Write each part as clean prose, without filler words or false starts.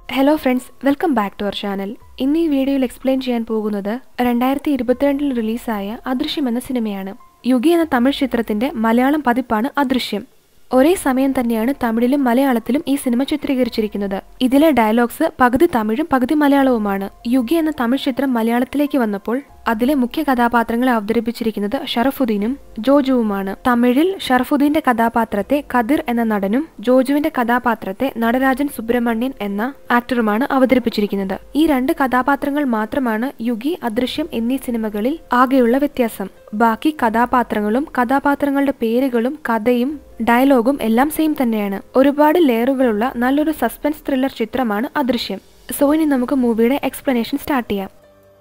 Hello friends, welcome back to our channel. In this video, I will explain ചെയ്യാൻ പോകുന്നത് 2022 റിലീസായ അദൃശ്യം എന്ന സിനിമയാണ്. യുഗി എന്ന തമിഴ് ചിത്രത്തിന്റെ മലയാളം പതിപ്പാണ് അദൃശ്യം. ഒരേ സമയം തന്നെയാണ് തമിഴിലും മലയാളത്തിലും ഈ സിനിമ ചിത്രീകരിച്ചിരിക്കുന്നത്. ഇതിലെ ഡയലോഗ്സ് പകുതി തമിഴും പകുതി മലയാളവുമാണ്. യുഗി എന്ന തമിഴ് ചിത്രം മലയാളത്തിലേക്ക് വന്നപ്പോൾ അതിലെ മുഖ്യ കഥാപാത്രങ്ങളെ അവതരിപ്പിച്ചിരിക്കുന്നത് ഷറഫുദ്ദീനും ജോജുവുമാണ്. തമിഴിൽ ഷറഫുദ്ദീന്റെ കഥാപാത്രത്തെ കദിർ എന്ന നടനും ജോജുവിന്റെ കഥാപാത്രത്തെ നടരാജൻ സുബ്രഹ്മണ്യൻ എന്ന ആക്ടറുമാണ് അവതരിപ്പിച്ചിരിക്കുന്നത്. ഈ രണ്ട് കഥാപാത്രങ്ങൾ മാത്രമാണ് യുഗി, അദൃശ്യം എന്നീ സിനിമകളിൽ ആകെയുള്ള വ്യത്യാസം. ബാക്കി കഥാപാത്രങ്ങളും കഥാപാത്രങ്ങളുടെ പേരുകളും കഥയും ഡയലോഗും എല്ലാം സെയിം തന്നെയാണ്. ഒരുപാട് ലെയറുകളുള്ള നല്ലൊരു സസ്പെൻസ് ത്രില്ലർ ചിത്രമാണ് അദൃശ്യം. സോ ഇനി നമുക്ക് മൂവിയുടെ എക്സ്പ്ലനേഷൻ സ്റ്റാർട്ട് ചെയ്യാം.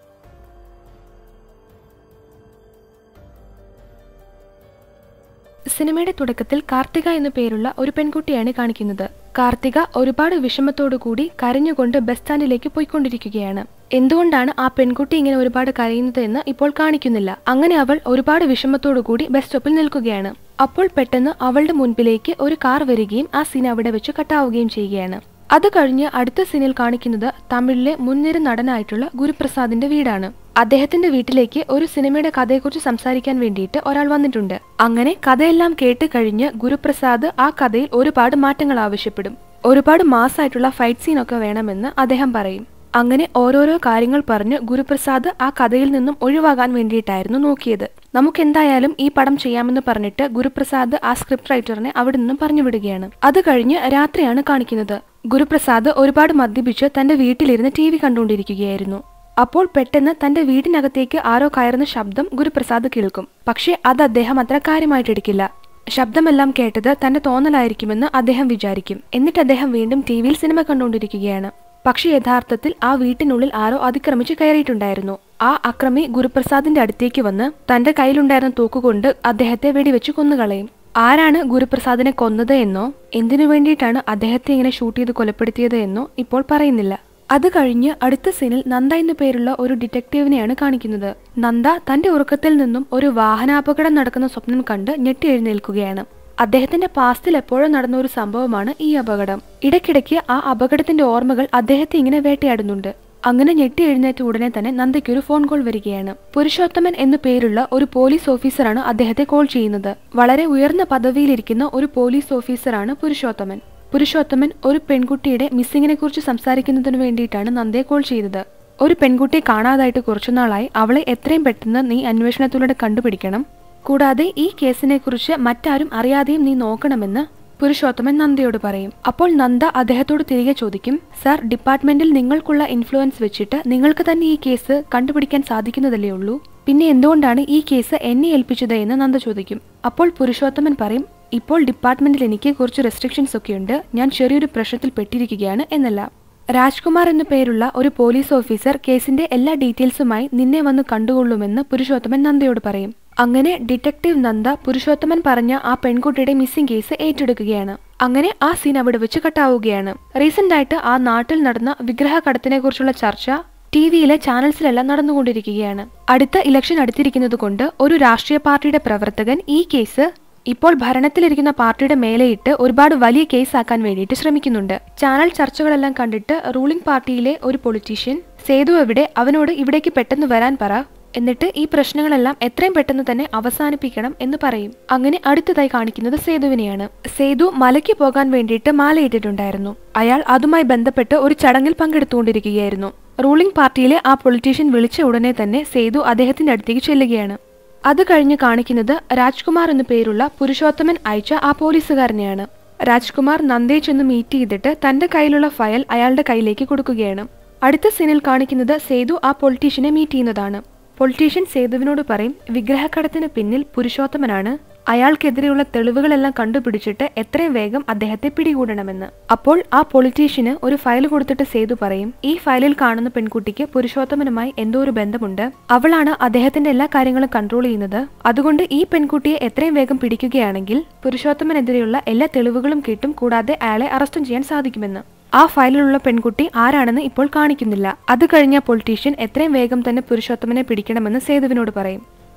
സിനിമയുടെ തുടക്കത്തിൽ കാർത്തിക എന്നു പേരുള്ള ഒരു പെൺകുട്ടിയാണ് കാണിക്കുന്നത്. കാർത്തിക ഒരുപാട് വിഷമത്തോടുകൂടി കരഞ്ഞുകൊണ്ട് ബസ് സ്റ്റാൻഡിലേക്ക് പോയിക്കൊണ്ടിരിക്കുകയാണ്. എന്തുകൊണ്ടാണ് ആ പെൺകുട്ടി ഇങ്ങനെ ഒരുപാട് കരയുന്നത് എന്ന് ഇപ്പോൾ കാണിക്കുന്നില്ല. അങ്ങനെ അവൾ ഒരുപാട് വിഷമത്തോടുകൂടി ബസ് സ്റ്റോപ്പിൽ നിൽക്കുകയാണ്. അപ്പോൾ പെട്ടെന്ന് അവളുടെ മുൻപിലേക്ക് ഒരു കാർ വരികയും ആ സീൻ അവിടെ വെച്ച് കട്ടാവുകയും ചെയ്യുകയാണ്. അത് കഴിഞ്ഞ് അടുത്ത സീനിൽ കാണിക്കുന്നത് തമിഴിലെ മുൻനിര നടനായിട്ടുള്ള ഗുരുപ്രസാദിന്റെ വീടാണ്. അദ്ദേഹത്തിന്റെ വീട്ടിലേക്ക് ഒരു സിനിമയുടെ കഥയെക്കുറിച്ച് സംസാരിക്കാൻ വേണ്ടിയിട്ട് ഒരാൾ വന്നിട്ടുണ്ട്. അങ്ങനെ കഥയെല്ലാം കേട്ട് കഴിഞ്ഞ് ഗുരുപ്രസാദ് ആ കഥയിൽ ഒരുപാട് മാറ്റങ്ങൾ ആവശ്യപ്പെടും. ഒരുപാട് മാസായിട്ടുള്ള ഫൈറ്റ് സീനൊക്കെ വേണമെന്ന് അദ്ദേഹം പറയും. അങ്ങനെ ഓരോരോ കാര്യങ്ങൾ പറഞ്ഞ് ഗുരുപ്രസാദ് ആ കഥയിൽ നിന്നും ഒഴിവാകാൻ വേണ്ടിയിട്ടായിരുന്നു നോക്കിയത്. നമുക്ക് എന്തായാലും ഈ പടം ചെയ്യാമെന്ന് പറഞ്ഞിട്ട് ഗുരുപ്രസാദ് ആ സ്ക്രിപ്റ്റ് റൈറ്ററിനെ അവിടെ നിന്നും പറഞ്ഞു വിടുകയാണ്. അത് കഴിഞ്ഞ് രാത്രിയാണ് കാണിക്കുന്നത്. ഗുരുപ്രസാദ് ഒരുപാട് മദ്യപിച്ച് തന്റെ വീട്ടിലിരുന്ന് TV കണ്ടുകൊണ്ടിരിക്കുകയായിരുന്നു. അപ്പോൾ പെട്ടെന്ന് തന്റെ വീടിനകത്തേക്ക് ആരോ കയറുന്ന ശബ്ദം ഗുരുപ്രസാദ് കേൾക്കും. പക്ഷെ അത് അദ്ദേഹം അത്ര കാര്യമായിട്ടെടുക്കില്ല. ശബ്ദമെല്ലാം കേട്ടത് തന്റെ തോന്നലായിരിക്കുമെന്ന് അദ്ദേഹം വിചാരിക്കും. എന്നിട്ട് അദ്ദേഹം വീണ്ടും TVയിൽ സിനിമ കണ്ടുകൊണ്ടിരിക്കുകയാണ്. പക്ഷെ യഥാർത്ഥത്തിൽ ആ വീട്ടിനുള്ളിൽ ആരോ അതിക്രമിച്ച് കയറിയിട്ടുണ്ടായിരുന്നു. ആ അക്രമി ഗുരുപ്രസാദിന്റെ അടുത്തേക്ക് വന്ന് തന്റെ കയ്യിലുണ്ടായിരുന്ന തോക്കുകൊണ്ട് അദ്ദേഹത്തെ വെടിവെച്ച് കൊന്നുകളയും. ആരാണ് ഗുരുപ്രസാദിനെ കൊന്നത് എന്നോ എന്തിനു വേണ്ടിയിട്ടാണ് അദ്ദേഹത്തെ ഇങ്ങനെ ഷൂട്ട് ചെയ്ത് കൊലപ്പെടുത്തിയത് എന്നോ ഇപ്പോൾ പറയുന്നില്ല. അത് കഴിഞ്ഞ് അടുത്ത സീനിൽ നന്ദ എന്നു പേരുള്ള ഒരു ഡിറ്റക്റ്റീവിനെയാണ് കാണിക്കുന്നത്. നന്ദ തന്റെ ഉറക്കത്തിൽ നിന്നും ഒരു വാഹനാപകടം നടക്കുന്ന സ്വപ്നം കണ്ട് ഞെട്ടി എഴുന്നേൽക്കുകയാണ്. അദ്ദേഹത്തിന്റെ പാസ്റ്റിൽ എപ്പോഴും നടന്ന ഒരു സംഭവമാണ് ഈ അപകടം. ഇടയ്ക്കിടയ്ക്ക് ആ അപകടത്തിന്റെ ഓർമ്മകൾ അദ്ദേഹത്തെ ഇങ്ങനെ വേട്ടയാടുന്നുണ്ട്. അങ്ങനെ ഞെട്ടി എഴുന്നേറ്റ ഉടനെ തന്നെ നന്ദയ്ക്ക് ഒരു ഫോൺ കോൾ വരികയാണ്. പുരുഷോത്തമൻ എന്നു പേരുള്ള ഒരു പോലീസ് ഓഫീസറാണ് അദ്ദേഹത്തെ കോൾ ചെയ്യുന്നത്. വളരെ ഉയർന്ന പദവിയിലിരിക്കുന്ന ഒരു പോലീസ് ഓഫീസറാണ് പുരുഷോത്തമൻ. പുരുഷോത്തമൻ ഒരു പെൺകുട്ടിയുടെ മിസ്സിങ്ങിനെ കുറിച്ച് സംസാരിക്കുന്നതിന് വേണ്ടിയിട്ടാണ് നന്ദയെ കോൾ ചെയ്തത്. ഒരു പെൺകുട്ടിയെ കാണാതായിട്ട് കുറച്ചുനാളായി. അവളെ എത്രയും പെട്ടെന്ന് നീ അന്വേഷണത്തിലൂടെ കണ്ടുപിടിക്കണം. കൂടാതെ ഈ കേസിനെ കുറിച്ച് മറ്റാരും അറിയാതെയും നീ നോക്കണമെന്ന് പുരുഷോത്തമൻ നന്ദയോട് പറയും. അപ്പോൾ നന്ദ അദ്ദേഹത്തോട് തിരികെ ചോദിക്കും, സർ, ഡിപ്പാർട്ട്മെന്റിൽ നിങ്ങൾക്കുള്ള ഇൻഫ്ലുവൻസ് വെച്ചിട്ട് നിങ്ങൾക്ക് തന്നെ ഈ കേസ് കണ്ടുപിടിക്കാൻ സാധിക്കുന്നതല്ലേ ഉള്ളൂ. പിന്നെ എന്തുകൊണ്ടാണ് ഈ കേസ് എന്നെ ഏൽപ്പിച്ചത് എന്ന് നന്ദ ചോദിക്കും. അപ്പോൾ പുരുഷോത്തമൻ പറയും, ഇപ്പോൾ ഡിപ്പാർട്ട്മെന്റിൽ എനിക്ക് കുറച്ച് റെസ്ട്രിക്ഷൻസ് ഒക്കെ ഉണ്ട്. ഞാൻ ചെറിയൊരു പ്രശ്നത്തിൽ പെട്ടിരിക്കുകയാണ് എന്നല്ല. രാജ്കുമാർ എന്നു പേരുള്ള ഒരു പോലീസ് ഓഫീസർ കേസിന്റെ എല്ലാ ഡീറ്റെയിൽസുമായി നിന്നെ വന്ന് കണ്ടുകൊള്ളുമെന്ന് പുരുഷോത്തമൻ നന്ദയോട് പറയും. അങ്ങനെ ഡിറ്റക്റ്റീവ് നന്ദ പുരുഷോത്തമൻ പറഞ്ഞ ആ പെൺകുട്ടിയുടെ മിസ്സിംഗ് കേസ് ഏറ്റെടുക്കുകയാണ്. അങ്ങനെ ആ സീൻ അവിടെ വെച്ച് കട്ടാവുകയാണ്. റീസെന്റ് ആയിട്ട് ആ നാട്ടിൽ നടന്ന വിഗ്രഹ കടത്തിനെ കുറിച്ചുള്ള ചർച്ച TVയിലെ ചാനൽസിലെല്ലാം നടന്നുകൊണ്ടിരിക്കുകയാണ്. അടുത്ത ഇലക്ഷൻ അടുത്തിരിക്കുന്നത് കൊണ്ട് ഒരു രാഷ്ട്രീയ പാർട്ടിയുടെ പ്രവർത്തകൻ ഈ കേസ് ഇപ്പോൾ ഭരണത്തിലിരിക്കുന്ന പാർട്ടിയുടെ മേലെയിട്ട് ഒരുപാട് വലിയ കേസാക്കാൻ വേണ്ടിയിട്ട് ശ്രമിക്കുന്നുണ്ട്. ചാനൽ ചർച്ചകളെല്ലാം കണ്ടിട്ട് റൂളിംഗ് പാർട്ടിയിലെ ഒരു പൊളിറ്റീഷ്യൻ, സേതു എവിടെ, അവനോട് ഇവിടേക്ക് പെട്ടെന്ന് വരാൻ പറ, എന്നിട്ട് ഈ പ്രശ്നങ്ങളെല്ലാം എത്രയും പെട്ടെന്ന് തന്നെ അവസാനിപ്പിക്കണം എന്ന് പറയും. അങ്ങനെ അടുത്തതായി കാണിക്കുന്നത് സേതുവിനെയാണ്. സേതു മലയ്ക്ക് പോകാൻ വേണ്ടിയിട്ട് മാലയിട്ടിട്ടുണ്ടായിരുന്നു. അയാൾ അതുമായി ബന്ധപ്പെട്ട് ഒരു ചടങ്ങിൽ പങ്കെടുത്തുകൊണ്ടിരിക്കുകയായിരുന്നു. റൂളിംഗ് പാർട്ടിയിലെ ആ പൊളിറ്റീഷ്യൻ വിളിച്ച ഉടനെ തന്നെ സേതു അദ്ദേഹത്തിന്റെ അടുത്തേക്ക് ചെല്ലുകയാണ്. അത് കഴിഞ്ഞ് കാണിക്കുന്നത് രാജ്കുമാർ എന്നു പേരുള്ള പുരുഷോത്തമൻ അയച്ച ആ പോലീസുകാരനെയാണ്. രാജ്കുമാർ നന്ദയെ ചെന്ന് മീറ്റ് ചെയ്തിട്ട് തന്റെ കയ്യിലുള്ള ഫയൽ അയാളുടെ കയ്യിലേക്ക് കൊടുക്കുകയാണ്. അടുത്ത സീനിൽ കാണിക്കുന്നത് സേതു ആ പൊളിറ്റീഷ്യനെ മീറ്റ് ചെയ്യുന്നതാണ്. പൊളിറ്റീഷ്യൻ സേതുവിനോട് പറയും, വിഗ്രഹക്കടത്തിന് പിന്നിൽ പുരുഷോത്തമനാണ്. അയാൾക്കെതിരെയുള്ള തെളിവുകളെല്ലാം കണ്ടുപിടിച്ചിട്ട് എത്രയും വേഗം അദ്ദേഹത്തെ പിടികൂടണമെന്ന്. അപ്പോൾ ആ പൊളിറ്റീഷ്യന് ഒരു ഫയൽ കൊടുത്തിട്ട് സേതു പറയും, ഈ ഫയലിൽ കാണുന്ന പെൺകുട്ടിക്ക് പുരുഷോത്തമനുമായി എന്തോ ഒരു ബന്ധമുണ്ട്. അവളാണ് അദ്ദേഹത്തിന്റെ എല്ലാ കാര്യങ്ങളും കൺട്രോൾ ചെയ്യുന്നത്. അതുകൊണ്ട് ഈ പെൺകുട്ടിയെ എത്രയും വേഗം പിടിക്കുകയാണെങ്കിൽ പുരുഷോത്തമനെതിരെയുള്ള എല്ലാ തെളിവുകളും കിട്ടും. കൂടാതെ അയാളെ അറസ്റ്റും ചെയ്യാൻ സാധിക്കുമെന്ന്. ആ ഫയലിലുള്ള പെൺകുട്ടി ആരാണെന്ന് ഇപ്പോൾ കാണിക്കുന്നില്ല. അത് കഴിഞ്ഞ പൊളിറ്റീഷ്യൻ എത്രയും വേഗം തന്നെ പുരുഷോത്തമനെ പിടിക്കണമെന്ന് സേതുവിനോട് പറയും.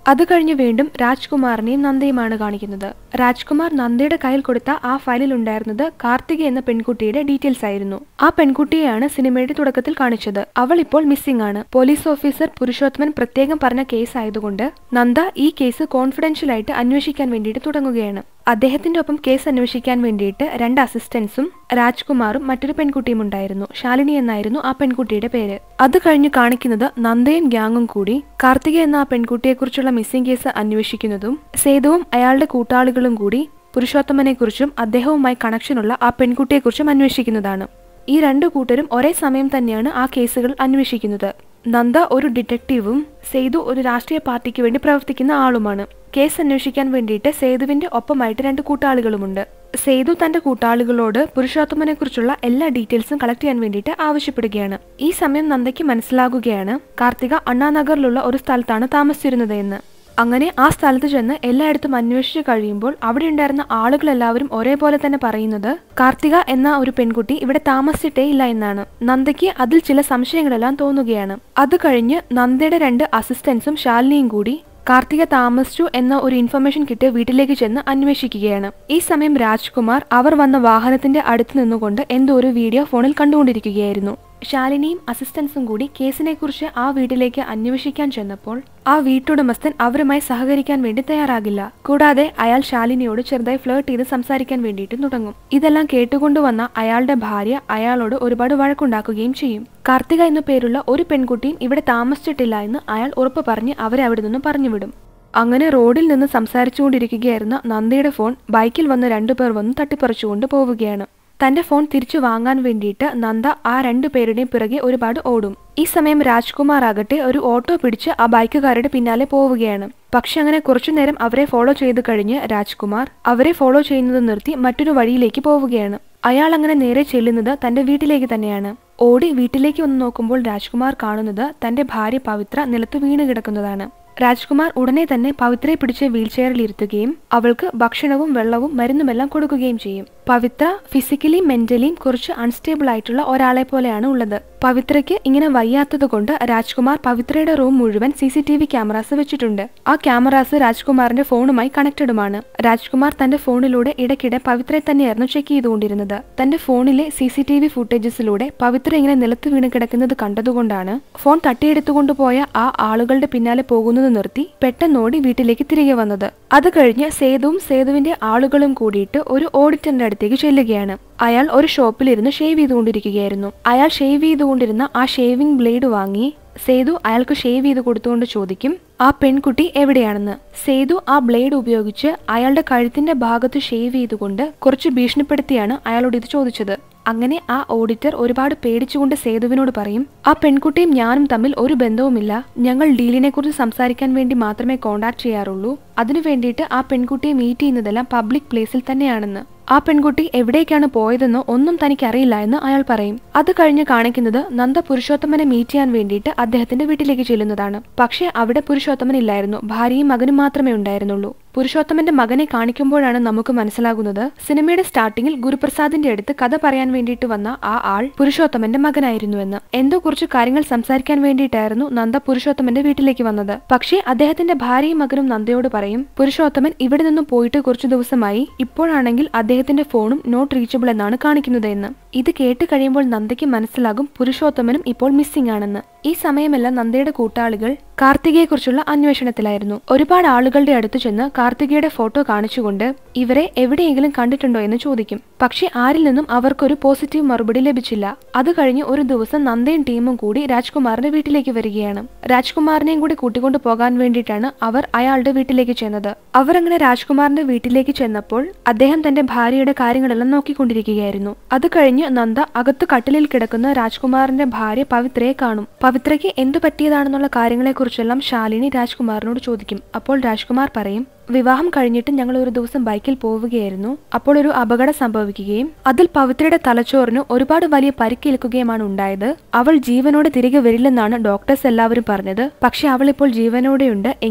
അത് കഴിഞ്ഞ് വീണ്ടും രാജ്കുമാറിനെയും നന്ദയുമാണ് കാണിക്കുന്നത്. രാജ്കുമാർ നന്ദയുടെ കയ്യിൽ കൊടുത്ത ആ ഫയലിൽ ഉണ്ടായിരുന്നത് കാർത്തിക എന്ന പെൺകുട്ടിയുടെ ഡീറ്റെയിൽസ് ആയിരുന്നു. ആ പെൺകുട്ടിയെയാണ് സിനിമയുടെ തുടക്കത്തിൽ കാണിച്ചത്. അവൾ ഇപ്പോൾ മിസ്സിംഗ് ആണ്. പോലീസ് ഓഫീസർ പുരുഷോത്തമൻ പ്രത്യേകം പറഞ്ഞ കേസ് ആയതുകൊണ്ട് നന്ദ ഈ കേസ് കോൺഫിഡൻഷ്യൽ ആയിട്ട് അന്വേഷിക്കാൻ വേണ്ടിയിട്ട് തുടങ്ങുകയാണ്. അദ്ദേഹത്തിന്റെ ഒപ്പം കേസ് അന്വേഷിക്കാൻ വേണ്ടിയിട്ട് 2 അസിസ്റ്റൻസും രാജ്കുമാറും മറ്റൊരു പെൺകുട്ടിയും ഉണ്ടായിരുന്നു. ശാലിനി എന്നായിരുന്നു ആ പെൺകുട്ടിയുടെ പേര്. അത് കഴിഞ്ഞ് കാണിക്കുന്നത് നന്ദയും ഗ്യാങ്ങും കൂടി കാർത്തിക എന്ന ആ പെൺകുട്ടിയെ കുറിച്ചുള്ള മിസ്സിംഗ് കേസ് അന്വേഷിക്കുന്നതും സേതുവും അയാളുടെ കൂട്ടാളികളും കൂടി പുരുഷോത്തമനെ കുറിച്ചും അദ്ദേഹവുമായി കണക്ഷനുള്ള ആ പെൺകുട്ടിയെക്കുറിച്ചും അന്വേഷിക്കുന്നതാണ്. ഈ 2 കൂട്ടരും ഒരേ സമയം തന്നെയാണ് ആ കേസുകൾ അന്വേഷിക്കുന്നത്. നന്ദ ഒരു ഡിറ്റക്റ്റീവും സേതു ഒരു രാഷ്ട്രീയ പാർട്ടിക്ക് വേണ്ടി പ്രവർത്തിക്കുന്ന ആളുമാണ്. കേസ് അന്വേഷിക്കാൻ വേണ്ടിയിട്ട് സേതുവിന്റെ ഒപ്പമായിട്ട് 2 കൂട്ടാളികളുമുണ്ട്. സേതു തന്റെ കൂട്ടാളികളോട് പുരുഷോത്തമനെ കുറിച്ചുള്ള എല്ലാ ഡീറ്റെയിൽസും കളക്ട് ചെയ്യാൻ വേണ്ടിയിട്ട് ആവശ്യപ്പെടുകയാണ്. ഈ സമയം നന്ദയ്ക്ക് മനസ്സിലാകുകയാണ് കാർത്തിക അണ്ണാനഗറിലുള്ള ഒരു സ്ഥലത്താണ് താമസിച്ചിരുന്നത് എന്ന്. അങ്ങനെ ആ സ്ഥലത്ത് ചെന്ന് എല്ലായിടത്തും അന്വേഷിച്ചു കഴിയുമ്പോൾ അവിടെ ഉണ്ടായിരുന്ന ആളുകളെല്ലാവരും ഒരേപോലെ തന്നെ പറയുന്നത് കാർത്തിക എന്ന ഒരു പെൺകുട്ടി ഇവിടെ താമസിച്ചിട്ടേ ഇല്ല എന്നാണ്. നന്ദയ്ക്ക് അതിൽ ചില സംശയങ്ങളെല്ലാം തോന്നുകയാണ്. അത് കഴിഞ്ഞ് നന്ദയുടെ 2 അസിസ്റ്റൻസും ശാലിനിയും കൂടി കാർത്തിക താമസിച്ചു എന്ന ഒരു ഇൻഫർമേഷൻ കിട്ടിയ വീട്ടിലേക്ക് ചെന്ന് അന്വേഷിക്കുകയാണ്. ഈ സമയം രാജ്കുമാർ അവർ വന്ന വാഹനത്തിന്റെ അടുത്ത് നിന്നുകൊണ്ട് എന്തോ ഒരു വീഡിയോ ഫോണിൽ കണ്ടുകൊണ്ടിരിക്കുകയായിരുന്നു. ശാലിനിയും അസിസ്റ്റൻസും കൂടി കേസിനെ കുറിച്ച് ആ വീട്ടിലേക്ക് അന്വേഷിക്കാൻ ചെന്നപ്പോൾ ആ വീട്ടുടമസ്ഥൻ അവരുമായി സഹകരിക്കാൻ വേണ്ടി തയ്യാറാകില്ല. കൂടാതെ അയാൾ ശാലിനിയോട് ചെറുതായി ഫ്ലേർട്ട് ചെയ്ത് സംസാരിക്കാൻ വേണ്ടിയിട്ട് തുടങ്ങും. ഇതെല്ലാം കേട്ടുകൊണ്ടുവന്ന അയാളുടെ ഭാര്യ അയാളോട് ഒരുപാട് വഴക്കുണ്ടാക്കുകയും ചെയ്യും. കാർത്തിക എന്നു പേരുള്ള ഒരു പെൺകുട്ടിയും ഇവിടെ താമസിച്ചിട്ടില്ല എന്ന് അയാൾ ഉറപ്പ് പറഞ്ഞ് അവരെ അവിടെ നിന്ന് പറഞ്ഞുവിടും. അങ്ങനെ റോഡിൽ നിന്ന് സംസാരിച്ചുകൊണ്ടിരിക്കുകയായിരുന്ന നന്ദയുടെ ഫോൺ ബൈക്കിൽ വന്ന് 2 പേർ വന്ന് തട്ടിപ്പറിച്ചുകൊണ്ട് പോവുകയാണ്. തന്റെ ഫോൺ തിരിച്ചു വാങ്ങാൻ വേണ്ടിയിട്ട് നന്ദ ആ 2 പേരുടെയും പിറകെ ഒരുപാട് ഓടും. ഈ സമയം രാജ്കുമാർ ആകട്ടെ ഒരു ഓട്ടോ പിടിച്ച് ആ ബൈക്കുകാരുടെ പിന്നാലെ പോവുകയാണ്. പക്ഷെ അങ്ങനെ കുറച്ചുനേരം അവരെ ഫോളോ ചെയ്ത് കഴിഞ്ഞ് രാജ്കുമാർ അവരെ ഫോളോ ചെയ്യുന്നത് നിർത്തി മറ്റൊരു വഴിയിലേക്ക് പോവുകയാണ്. അയാൾ അങ്ങനെ നേരെ ചെല്ലുന്നത് തന്റെ വീട്ടിലേക്ക് തന്നെയാണ്. ഓടി വീട്ടിലേക്ക് വന്ന് നോക്കുമ്പോൾ രാജ്കുമാർ കാണുന്നത് തന്റെ ഭാര്യ പവിത്ര നിലത്ത് വീണ് കിടക്കുന്നതാണ്. രാജ്കുമാർ ഉടനെ തന്നെ പവിത്രയെ പിടിച്ച് വീൽചെയറിൽ ഇരുത്തുകയും അവൾക്ക് ഭക്ഷണവും വെള്ളവും മരുന്നുമെല്ലാം കൊടുക്കുകയും ചെയ്യും. പവിത്ര ഫിസിക്കലിയും മെന്റലിയും കുറച്ച് അൺസ്റ്റേബിൾ ആയിട്ടുള്ള ഒരാളെ പോലെയാണ് ഉള്ളത്. പവിത്രയ്ക്ക് ഇങ്ങനെ വയ്യാത്തത് കൊണ്ട് രാജ്കുമാർ പവിത്രയുടെ റൂം മുഴുവൻ CCTV ക്യാമറാസ് വെച്ചിട്ടുണ്ട്. ആ ക്യാമറാസ് രാജ്കുമാറിന്റെ ഫോണുമായി കണക്റ്റഡുമാണ്. രാജ്കുമാർ തന്റെ ഫോണിലൂടെ ഇടയ്ക്കിടെ പവിത്രയെ തന്നെയായിരുന്നു ചെക്ക് ചെയ്തുകൊണ്ടിരുന്നത്. തന്റെ ഫോണിലെ CCTV ഫുട്ടേജസിലൂടെ പവിത്ര ഇങ്ങനെ നിലത്ത് വീണ് കിടക്കുന്നത് കണ്ടതുകൊണ്ടാണ് ഫോൺ തട്ടിയെടുത്തുകൊണ്ടുപോയ ആ ആളുകളുടെ പിന്നാലെ പോകുന്നത് നിർത്തി പെട്ടെന്നോടി വീട്ടിലേക്ക് തിരികെ വന്നത്. അത് കഴിഞ്ഞ് സേതുവും സേതുവിന്റെ ആളുകളും കൂടിയിട്ട് ഒരു ഓഡിറ്ററിന്റെ അടുത്തേക്ക് ചെല്ലുകയാണ്. അയാൾ ഒരു ഷോപ്പിലിരുന്ന് ഷേവ് ചെയ്തുകൊണ്ടിരിക്കുകയായിരുന്നു. അയാൾ ഷേവ് ചെയ്തുകൊണ്ടിരുന്ന ആ ഷേവിംഗ് ബ്ലേഡ് വാങ്ങി സേതു അയാൾക്ക് ഷേവ് ചെയ്ത് കൊടുത്തുകൊണ്ട് ചോദിക്കും ആ പെൺകുട്ടി എവിടെയാണെന്ന്. സേതു ആ ബ്ലേഡ് ഉപയോഗിച്ച് അയാളുടെ കഴുത്തിന്റെ ഭാഗത്ത് ഷേവ് ചെയ്തുകൊണ്ട് കുറച്ച് ഭീഷണിപ്പെടുത്തിയാണ് അയാളോട് ഇത് ചോദിച്ചത്. അങ്ങനെ ആ ഓഡിറ്റർ ഒരുപാട് പേടിച്ചുകൊണ്ട് സേതുവിനോട് പറയും ആ പെൺകുട്ടിയും ഞാനും തമ്മിൽ ഒരു ബന്ധവുമില്ല, ഞങ്ങൾ ഡീലിനെ കുറിച്ച് സംസാരിക്കാൻ വേണ്ടി മാത്രമേ കോണ്ടാക്ട് ചെയ്യാറുള്ളൂ, അതിനു വേണ്ടിയിട്ട് ആ പെൺകുട്ടിയെ മീറ്റ് ചെയ്യുന്നതെല്ലാം പബ്ലിക് പ്ലേസിൽ തന്നെയാണെന്ന്. ആ പെൺകുട്ടി എവിടേക്കാണ് പോയതെന്നോ ഒന്നും തനിക്കറിയില്ല എന്ന് അയാൾ പറയും. അത് കഴിഞ്ഞ് കാണിക്കുന്നത് നന്ദ പുരുഷോത്തമനെ മീറ്റ് ചെയ്യാൻ വേണ്ടിയിട്ട് അദ്ദേഹത്തിന്റെ വീട്ടിലേക്ക് ചെല്ലുന്നതാണ്. പക്ഷെ അവിടെ പുരുഷോത്തമൻ ഇല്ലായിരുന്നു. ഭാര്യയും മകനും മാത്രമേ ഉണ്ടായിരുന്നുള്ളൂ. പുരുഷോത്തമന്റെ മകനെ കാണിക്കുമ്പോഴാണ് നമുക്ക് മനസ്സിലാകുന്നത് സിനിമയുടെ സ്റ്റാർട്ടിങ്ങിൽ ഗുരുപ്രസാദിന്റെ അടുത്ത് കഥ പറയാൻ വേണ്ടിയിട്ട് വന്ന ആ ആൾ പുരുഷോത്തമന്റെ മകനായിരുന്നുവെന്ന്. എന്തോ കുറച്ച് കാര്യങ്ങൾ സംസാരിക്കാൻ വേണ്ടിയിട്ടായിരുന്നു നന്ദ പുരുഷോത്തമന്റെ വീട്ടിലേക്ക് വന്നത്. പക്ഷേ അദ്ദേഹത്തിന്റെ ഭാര്യയും മകനും നന്ദയോട് പറയും പുരുഷോത്തമൻ ഇവിടെ നിന്നും പോയിട്ട് കുറച്ചു ദിവസമായി, ഇപ്പോഴാണെങ്കിൽ അദ്ദേഹത്തിന്റെ ഫോണും നോട്ട് റീച്ചബിൾ എന്നാണ് കാണിക്കുന്നത് എന്ന്. ഇത് കേട്ട് കഴിയുമ്പോൾ നന്ദയ്ക്ക് മനസ്സിലാകും പുരുഷോത്തമനും ഇപ്പോൾ മിസ്സിംഗ് ആണെന്ന്. ഈ സമയമെല്ലാം നന്ദയുടെ കൂട്ടാളികൾ കാർത്തികയെ കുറിച്ചുള്ള അന്വേഷണത്തിലായിരുന്നു. ഒരുപാട് ആളുകളുടെ അടുത്ത് ചെന്ന് കാർത്തികയുടെ ഫോട്ടോ കാണിച്ചുകൊണ്ട് ഇവരെ എവിടെയെങ്കിലും കണ്ടിട്ടുണ്ടോ എന്ന് ചോദിക്കും. പക്ഷെ ആരിൽ നിന്നും അവർക്കൊരു പോസിറ്റീവ് മറുപടി ലഭിച്ചില്ല. അത് കഴിഞ്ഞ് ഒരു ദിവസം നന്ദയും ടീമും കൂടി രാജ്കുമാറിന്റെ വീട്ടിലേക്ക് വരികയാണ്. രാജ്കുമാറിനെയും കൂടി കൂട്ടിക്കൊണ്ടു പോകാൻ വേണ്ടിയിട്ടാണ് അവർ അയാളുടെ വീട്ടിലേക്ക് ചെന്നത്. അവർ അങ്ങനെ രാജ്കുമാറിന്റെ വീട്ടിലേക്ക് ചെന്നപ്പോൾ അദ്ദേഹം തന്റെ ഭാര്യയുടെ കാര്യങ്ങളെല്ലാം നോക്കിക്കൊണ്ടിരിക്കുകയായിരുന്നു. അത് കഴിഞ്ഞ് നന്ദ അകത്ത് കട്ടിലിൽ കിടക്കുന്ന രാജ്കുമാറിന്റെ ഭാര്യ പവിത്രയെ കാണും. പവിത്രയ്ക്ക് എന്തു പറ്റിയതാണെന്നുള്ള കാര്യങ്ങളെക്കുറിച്ചെല്ലാം ശാലിനി രാജ്കുമാറിനോട് ചോദിക്കും. അപ്പോൾ രാജ്കുമാർ പറയും വിവാഹം കഴിഞ്ഞിട്ട് ഞങ്ങൾ ഒരു ദിവസം ബൈക്കിൽ പോവുകയായിരുന്നു. അപ്പോൾ ഒരു അപകടം സംഭവിക്കുകയും അതിൽ പവിത്രയുടെ തലച്ചോറിന് ഒരുപാട് വലിയ പരിക്കേൽക്കുകയുമാണ് ഉണ്ടായത്. അവൾ ജീവനോടെ തിരികെ വരില്ലെന്നാണ് ഡോക്ടേഴ്സ് എല്ലാവരും പറഞ്ഞത്. പക്ഷെ അവൾ ഇപ്പോൾ ജീവനോടെയുണ്ട്. എങ്കിലും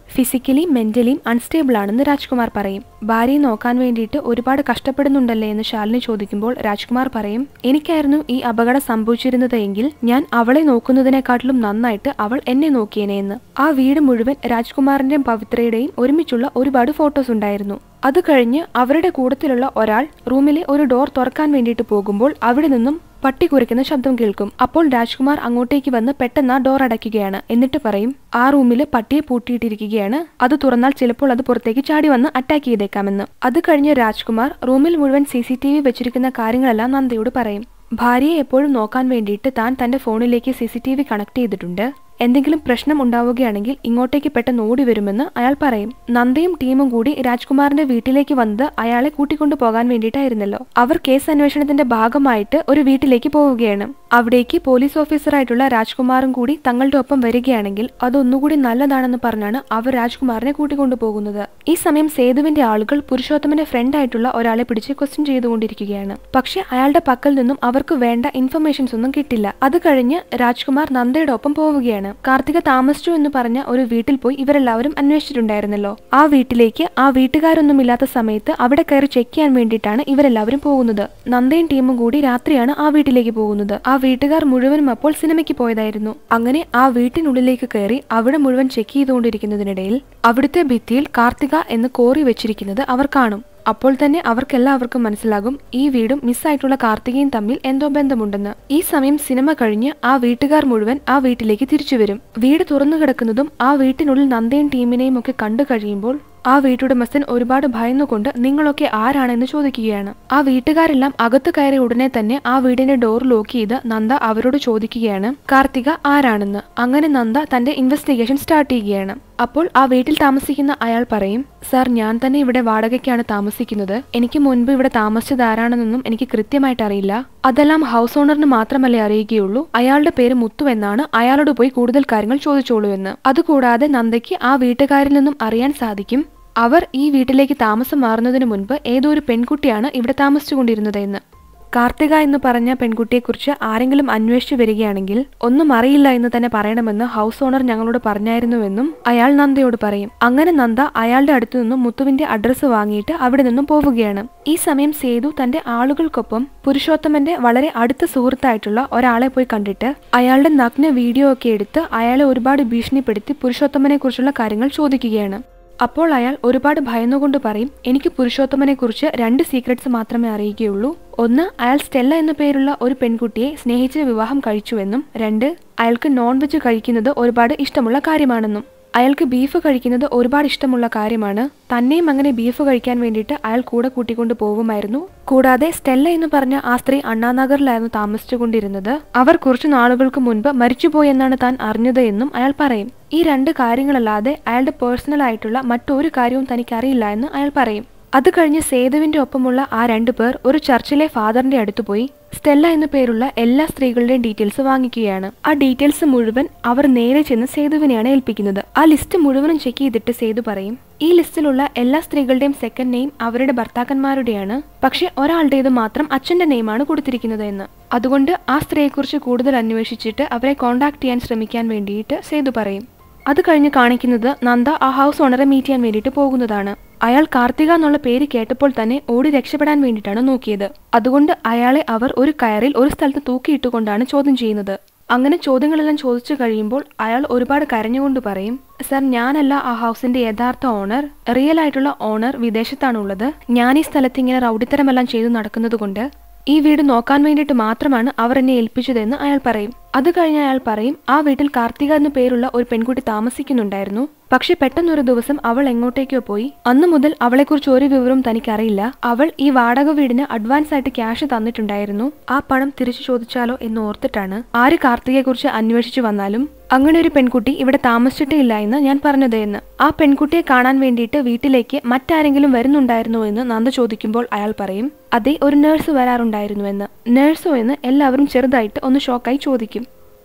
ഫിസിക്കലിയും മെന്റലിയും അൺസ്റ്റേബിൾ ആണെന്ന് രാജ്കുമാർ പറയും. ഭാര്യയെ നോക്കാൻ വേണ്ടിയിട്ട് ഒരുപാട് കഷ്ടപ്പെടുന്നുണ്ടല്ലേ എന്ന് ശാലിനി ചോദിക്കുമ്പോൾ രാജ്കുമാർ പറയും, എനിക്കായിരുന്നു ഈ അപകടം സംഭവിച്ചിരുന്നത് എങ്കിൽ ഞാൻ അവളെ നോക്കുന്നതിനെക്കാട്ടിലും നന്നായിട്ട് അവൾ എന്നെ നോക്കിയേനെ എന്ന്. ആ വീട് മുഴുവൻ രാജ്കുമാറിന്റെയും പവിത്രയുടെയും ഒരുമിച്ചുള്ള ഒരുപാട് ഫോട്ടോസ് ഉണ്ടായിരുന്നു. അത് കഴിഞ്ഞ് അവരുടെ കൂട്ടത്തിലുള്ള ഒരാൾ റൂമിലെ ഒരു ഡോർ തുറക്കാൻ വേണ്ടിയിട്ട് പോകുമ്പോൾ അവിടെ നിന്നും പട്ടി കുരയ്ക്കുന്ന ശബ്ദം കേൾക്കും. അപ്പോൾ രാജ്കുമാർ അങ്ങോട്ടേക്ക് വന്ന് പെട്ടെന്ന് ആ ഡോർ അടയ്ക്കുകയാണ്. എന്നിട്ട് പറയും, ആ റൂമിൽ പട്ടിയെ പൂട്ടിയിട്ടിരിക്കുകയാണ്, അത് തുറന്നാൽ ചിലപ്പോൾ അത് പുറത്തേക്ക് ചാടി വന്ന് അറ്റാക്ക് ചെയ്തേക്കാമെന്ന്. അത് കഴിഞ്ഞ് രാജ്കുമാർ റൂമിൽ മുഴുവൻ CCTV വെച്ചിരിക്കുന്ന കാര്യങ്ങളെല്ലാം നന്ദയോട് പറയും. ഭാര്യയെ എപ്പോഴും നോക്കാൻ വേണ്ടിയിട്ട് താൻ തന്റെ ഫോണിലേക്ക് CCTV കണക്ട് ചെയ്തിട്ടുണ്ട്. എന്തെങ്കിലും പ്രശ്നം ഉണ്ടാവുകയാണെങ്കിൽ ഇങ്ങോട്ടേക്ക് പെട്ടെന്ന് ഓടി വരുമെന്ന് അയാൾ പറയും. നന്ദയും ടീമും കൂടി രാജ്കുമാറിന്റെ വീട്ടിലേക്ക് വന്നത് അയാളെ കൂട്ടിക്കൊണ്ടു പോകാൻ വേണ്ടിയിട്ടായിരുന്നല്ലോ. അവർ കേസ് അന്വേഷണത്തിന്റെ ഭാഗമായിട്ട് ഒരു വീട്ടിലേക്ക് പോവുകയാണ്. അവിടേക്ക് പോലീസ് ഓഫീസറായിട്ടുള്ള രാജ്കുമാറും കൂടി തങ്ങളുടെ ഒപ്പം വരികയാണെങ്കിൽ അതൊന്നുകൂടി നല്ലതാണെന്ന് പറഞ്ഞാണ് അവർ രാജ്കുമാറിനെ കൂട്ടിക്കൊണ്ടു പോകുന്നത്. ഈ സമയം സേതുവിന്റെ ആളുകൾ പുരുഷോത്തമന്റെ ഫ്രണ്ട് ആയിട്ടുള്ള ഒരാളെ പിടിച്ച് ക്വസ്റ്റ്യൻ ചെയ്തുകൊണ്ടിരിക്കുകയാണ്. പക്ഷെ അയാളുടെ പക്കൽ നിന്നും അവർക്ക് വേണ്ട ഇൻഫർമേഷൻസ് ഒന്നും കിട്ടില്ല. അത് കഴിഞ്ഞ് രാജ്കുമാർ നന്ദയുടെ ഒപ്പം പോവുകയാണ്. കാർത്തിക താമസിച്ചു എന്ന് പറഞ്ഞ ഒരു വീട്ടിൽ പോയി ഇവരെല്ലാവരും അന്വേഷിച്ചിട്ടുണ്ടായിരുന്നല്ലോ. ആ വീട്ടിലേക്ക് ആ വീട്ടുകാരൊന്നും ഇല്ലാത്ത സമയത്ത് അവിടെ കയറി ചെക്ക് ചെയ്യാൻ വേണ്ടിയിട്ടാണ് ഇവരെല്ലാവരും പോകുന്നത്. നന്ദയും ടീമും കൂടി രാത്രിയാണ് ആ വീട്ടിലേക്ക് പോകുന്നത്. ആ വീട്ടുകാർ മുഴുവനും അപ്പോൾ സിനിമയ്ക്ക് പോയതായിരുന്നു. അങ്ങനെ ആ വീട്ടിനുള്ളിലേക്ക് കയറി അവിടെ മുഴുവൻ ചെക്ക് ചെയ്തുകൊണ്ടിരിക്കുന്നതിനിടയിൽ അവിടുത്തെ ഭിത്തിയിൽ കാർത്തിക എന്ന് കോറി വെച്ചിരിക്കുന്നത് അവർ കാണും. അപ്പോൾ തന്നെ അവർക്കെല്ലാവർക്കും മനസ്സിലാകും ഈ വീടും മിസ്സായിട്ടുള്ള കാർത്തികയും തമ്മിൽ എന്തോ ബന്ധമുണ്ടെന്ന്. ഈ സമയം സിനിമ കഴിഞ്ഞ് ആ വീട്ടുകാർ മുഴുവൻ ആ വീട്ടിലേക്ക് തിരിച്ചു വരും. വീട് തുറന്നു കിടക്കുന്നതും ആ വീട്ടിനുള്ളിൽ നന്ദയും ടീമിനെയും ഒക്കെ കണ്ടു കഴിയുമ്പോൾ ആ വീട്ടുടമസ്ഥൻ ഒരുപാട് ഭയന്നുകൊണ്ട് നിങ്ങളൊക്കെ ആരാണെന്ന് ചോദിക്കുകയാണ്. ആ വീട്ടുകാരെല്ലാം അകത്ത് കയറിയ ഉടനെ തന്നെ ആ വീടിന്റെ ഡോർ ലോക്ക് ചെയ്ത് നന്ദ അവരോട് ചോദിക്കുകയാണ് കാർത്തിക ആരാണെന്ന്. അങ്ങനെ നന്ദ തന്റെ ഇൻവെസ്റ്റിഗേഷൻ സ്റ്റാർട്ട് ചെയ്യുകയാണ്. അപ്പോൾ ആ വീട്ടിൽ താമസിക്കുന്ന അയാൾ പറയും, സാർ ഞാൻ തന്നെ ഇവിടെ വാടകയ്ക്കാണ് താമസിക്കുന്നത്. എനിക്ക് മുൻപ് ഇവിടെ താമസിച്ചത് ആരാണെന്നൊന്നും എനിക്ക് കൃത്യമായിട്ട് അറിയില്ല. അതെല്ലാം ഹൗസ് ഓണറിന് മാത്രമല്ലേ അറിയുകയുള്ളൂ. അയാളുടെ പേര് മുത്തു എന്നാണ്. അയാളോട് പോയി കൂടുതൽ കാര്യങ്ങൾ ചോദിച്ചോളൂ എന്ന്. അതുകൂടാതെ നന്ദയ്ക്ക് ആ വീട്ടുകാരിൽ നിന്നും അറിയാൻ സാധിക്കും അവർ ഈ വീട്ടിലേക്ക് താമസം മാറുന്നതിന് മുൻപ് ഏതോ ഒരു പെൺകുട്ടിയാണ് ഇവിടെ താമസിച്ചുകൊണ്ടിരുന്നത് എന്ന്. കാർത്തിക എന്ന് പറഞ്ഞ പെൺകുട്ടിയെക്കുറിച്ച് ആരെങ്കിലും അന്വേഷിച്ചു വരികയാണെങ്കിൽ ഒന്നും അറിയില്ല എന്ന് തന്നെ പറയണമെന്ന് ഹൗസ് ഓണർ ഞങ്ങളോട് പറഞ്ഞായിരുന്നുവെന്നും അയാൾ നന്ദയോട് പറയും. അങ്ങനെ നന്ദ അയാളുടെ അടുത്തു നിന്നും മുത്തുവിന്റെ അഡ്രസ്സ് വാങ്ങിയിട്ട് അവിടെ നിന്നും പോവുകയാണ്. ഈ സമയം സേതു തന്റെ ആളുകൾക്കൊപ്പം പുരുഷോത്തമന്റെ വളരെ അടുത്ത സുഹൃത്തായിട്ടുള്ള ഒരാളെ പോയി കണ്ടിട്ട് അയാളുടെ നഗ്ന വീഡിയോ ഒക്കെ എടുത്ത് അയാളെ ഒരുപാട് ഭീഷണിപ്പെടുത്തി പുരുഷോത്തമനെ കുറിച്ചുള്ള കാര്യങ്ങൾ ചോദിക്കുകയാണ്. അപ്പോൾ അയാൾ ഒരുപാട് ഭയന്നുകൊണ്ട് പറയും, എനിക്ക് പുരുഷോത്തമനെ കുറിച്ച് 2 സീക്രട്സ് മാത്രമേ അറിയുകയുള്ളൂ. ഒന്ന്, അയാൾ സ്റ്റെല്ല എന്ന പേരുള്ള ഒരു പെൺകുട്ടിയെ സ്നേഹിച്ച് വിവാഹം കഴിച്ചുവെന്നും 2, അയാൾക്ക് നോൺ വെജ് കഴിക്കുന്നത് ഒരുപാട് ഇഷ്ടമുള്ള കാര്യമാണെന്നും. അയാൾക്ക് ബീഫ് കഴിക്കുന്നത് ഒരുപാട് ഇഷ്ടമുള്ള കാര്യമാണ്. തന്നെയും അങ്ങനെ ബീഫ് കഴിക്കാൻ വേണ്ടിയിട്ട് അയാൾ കൂടെ കൂട്ടിക്കൊണ്ട് പോകുമായിരുന്നു. കൂടാതെ സ്റ്റെല്ല എന്ന് പറഞ്ഞ ആ സ്ത്രീ അണ്ണാനഗറിലായിരുന്നു താമസിച്ചുകൊണ്ടിരുന്നത്. അവർ കുറച്ചു നാളുകൾക്ക് മുൻപ് മരിച്ചുപോയെന്നാണ് താൻ അറിഞ്ഞത് എന്നും അയാൾ പറയും. ഈ 2 കാര്യങ്ങളല്ലാതെ അയാളുടെ പേഴ്സണൽ ആയിട്ടുള്ള മറ്റൊരു കാര്യവും തനിക്കറിയില്ല എന്ന് അയാൾ പറയും. അത് കഴിഞ്ഞ് സേതുവിന്റെ ഒപ്പമുള്ള ആ 2 പേർ ഒരു ചർച്ചിലെ ഫാദറിന്റെ അടുത്ത് പോയി സ്റ്റെല്ല എന്ന പേരുള്ള എല്ലാ സ്ത്രീകളുടെയും ഡീറ്റെയിൽസ് വാങ്ങിക്കുകയാണ്. ആ ഡീറ്റെയിൽസ് മുഴുവൻ അവർ നേരെ ചെന്ന് സേതുവിനെയാണ് ഏൽപ്പിക്കുന്നത്. ആ ലിസ്റ്റ് മുഴുവനും ചെക്ക് ചെയ്തിട്ട് സേതു പറയും, ഈ ലിസ്റ്റിലുള്ള എല്ലാ സ്ത്രീകളുടെയും സെക്കൻഡ് നെയിം അവരുടെ ഭർത്താക്കന്മാരുടെയാണ്, പക്ഷെ ഒരാളുടേത് മാത്രം അച്ഛന്റെ നെയിമാണ് കൊടുത്തിരിക്കുന്നത് എന്ന്. അതുകൊണ്ട് ആ സ്ത്രീയെക്കുറിച്ച് കൂടുതൽ അന്വേഷിച്ചിട്ട് അവരെ കോണ്ടാക്ട് ചെയ്യാൻ ശ്രമിക്കാൻ വേണ്ടിയിട്ട് സേതു പറയും. അത് കഴിഞ്ഞ് കാണിക്കുന്നത് നന്ദ ആ ഹൗസ് ഓണറെ മീറ്റ് ചെയ്യാൻ വേണ്ടിയിട്ട് പോകുന്നതാണ്. അയാൾ കാർത്തിക എന്നുള്ള പേര് കേട്ടപ്പോൾ തന്നെ ഓടി രക്ഷപ്പെടാൻ വേണ്ടിയിട്ടാണ് നോക്കിയത്. അതുകൊണ്ട് അയാളെ അവർ ഒരു കയറിൽ ഒരു സ്ഥലത്ത് തൂക്കിയിട്ടുകൊണ്ടാണ് ചോദ്യം ചെയ്യുന്നത്. അങ്ങനെ ചോദ്യങ്ങളെല്ലാം ചോദിച്ചു കഴിയുമ്പോൾ അയാൾ ഒരുപാട് കരഞ്ഞുകൊണ്ട് പറയും, സർ ഞാനല്ല ആ ഹൗസിന്റെ യഥാർത്ഥ ഓണർ. റിയൽ ആയിട്ടുള്ള ഓണർ വിദേശത്താണുള്ളത്. ഞാൻ ഈ സ്ഥലത്ത് ഇങ്ങനെ റൗഡിത്തരമെല്ലാം ചെയ്തു നടക്കുന്നത് കൊണ്ട് ഈ വീട് നോക്കാൻ വേണ്ടിയിട്ട് മാത്രമാണ് അവർ എന്നെ ഏൽപ്പിച്ചതെന്ന് അയാൾ പറയും. അത് കഴിഞ്ഞ് അയാൾ പറയും, ആ വീട്ടിൽ കാർത്തിക എന്ന പേരുള്ള ഒരു പെൺകുട്ടി താമസിക്കുന്നുണ്ടായിരുന്നു. പക്ഷെ പെട്ടെന്നൊരു ദിവസം അവൾ എങ്ങോട്ടേക്കോ പോയി. അന്നു മുതൽ അവളെക്കുറിച്ച് ഒരു വിവരവും തനിക്കറിയില്ല. അവൾ ഈ വാടക വീടിന് അഡ്വാൻസ് ആയിട്ട് ക്യാഷ് തന്നിട്ടുണ്ടായിരുന്നു. ആ പണം തിരിച്ചു ചോദിച്ചാലോ എന്ന് ഓർത്തിട്ടാണ് ആര് കാർത്തികയെ കുറിച്ച് അന്വേഷിച്ചു വന്നാലും അങ്ങനെ ഒരു പെൺകുട്ടി ഇവിടെ താമസിച്ചിട്ടേ ഇല്ല എന്ന് ഞാൻ പറഞ്ഞത് എന്ന്. ആ പെൺകുട്ടിയെ കാണാൻ വേണ്ടിയിട്ട് വീട്ടിലേക്ക് മറ്റാരെങ്കിലും വരുന്നുണ്ടായിരുന്നോ എന്ന് നന്ദ ചോദിക്കുമ്പോൾ അയാൾ പറയും, അതെ ഒരു നേഴ്സ് വരാറുണ്ടായിരുന്നുവെന്ന്. നേഴ്സോ എന്ന് എല്ലാവരും ചെറുതായിട്ട് ഒന്ന് ഷോക്കായി ചോദിക്കും.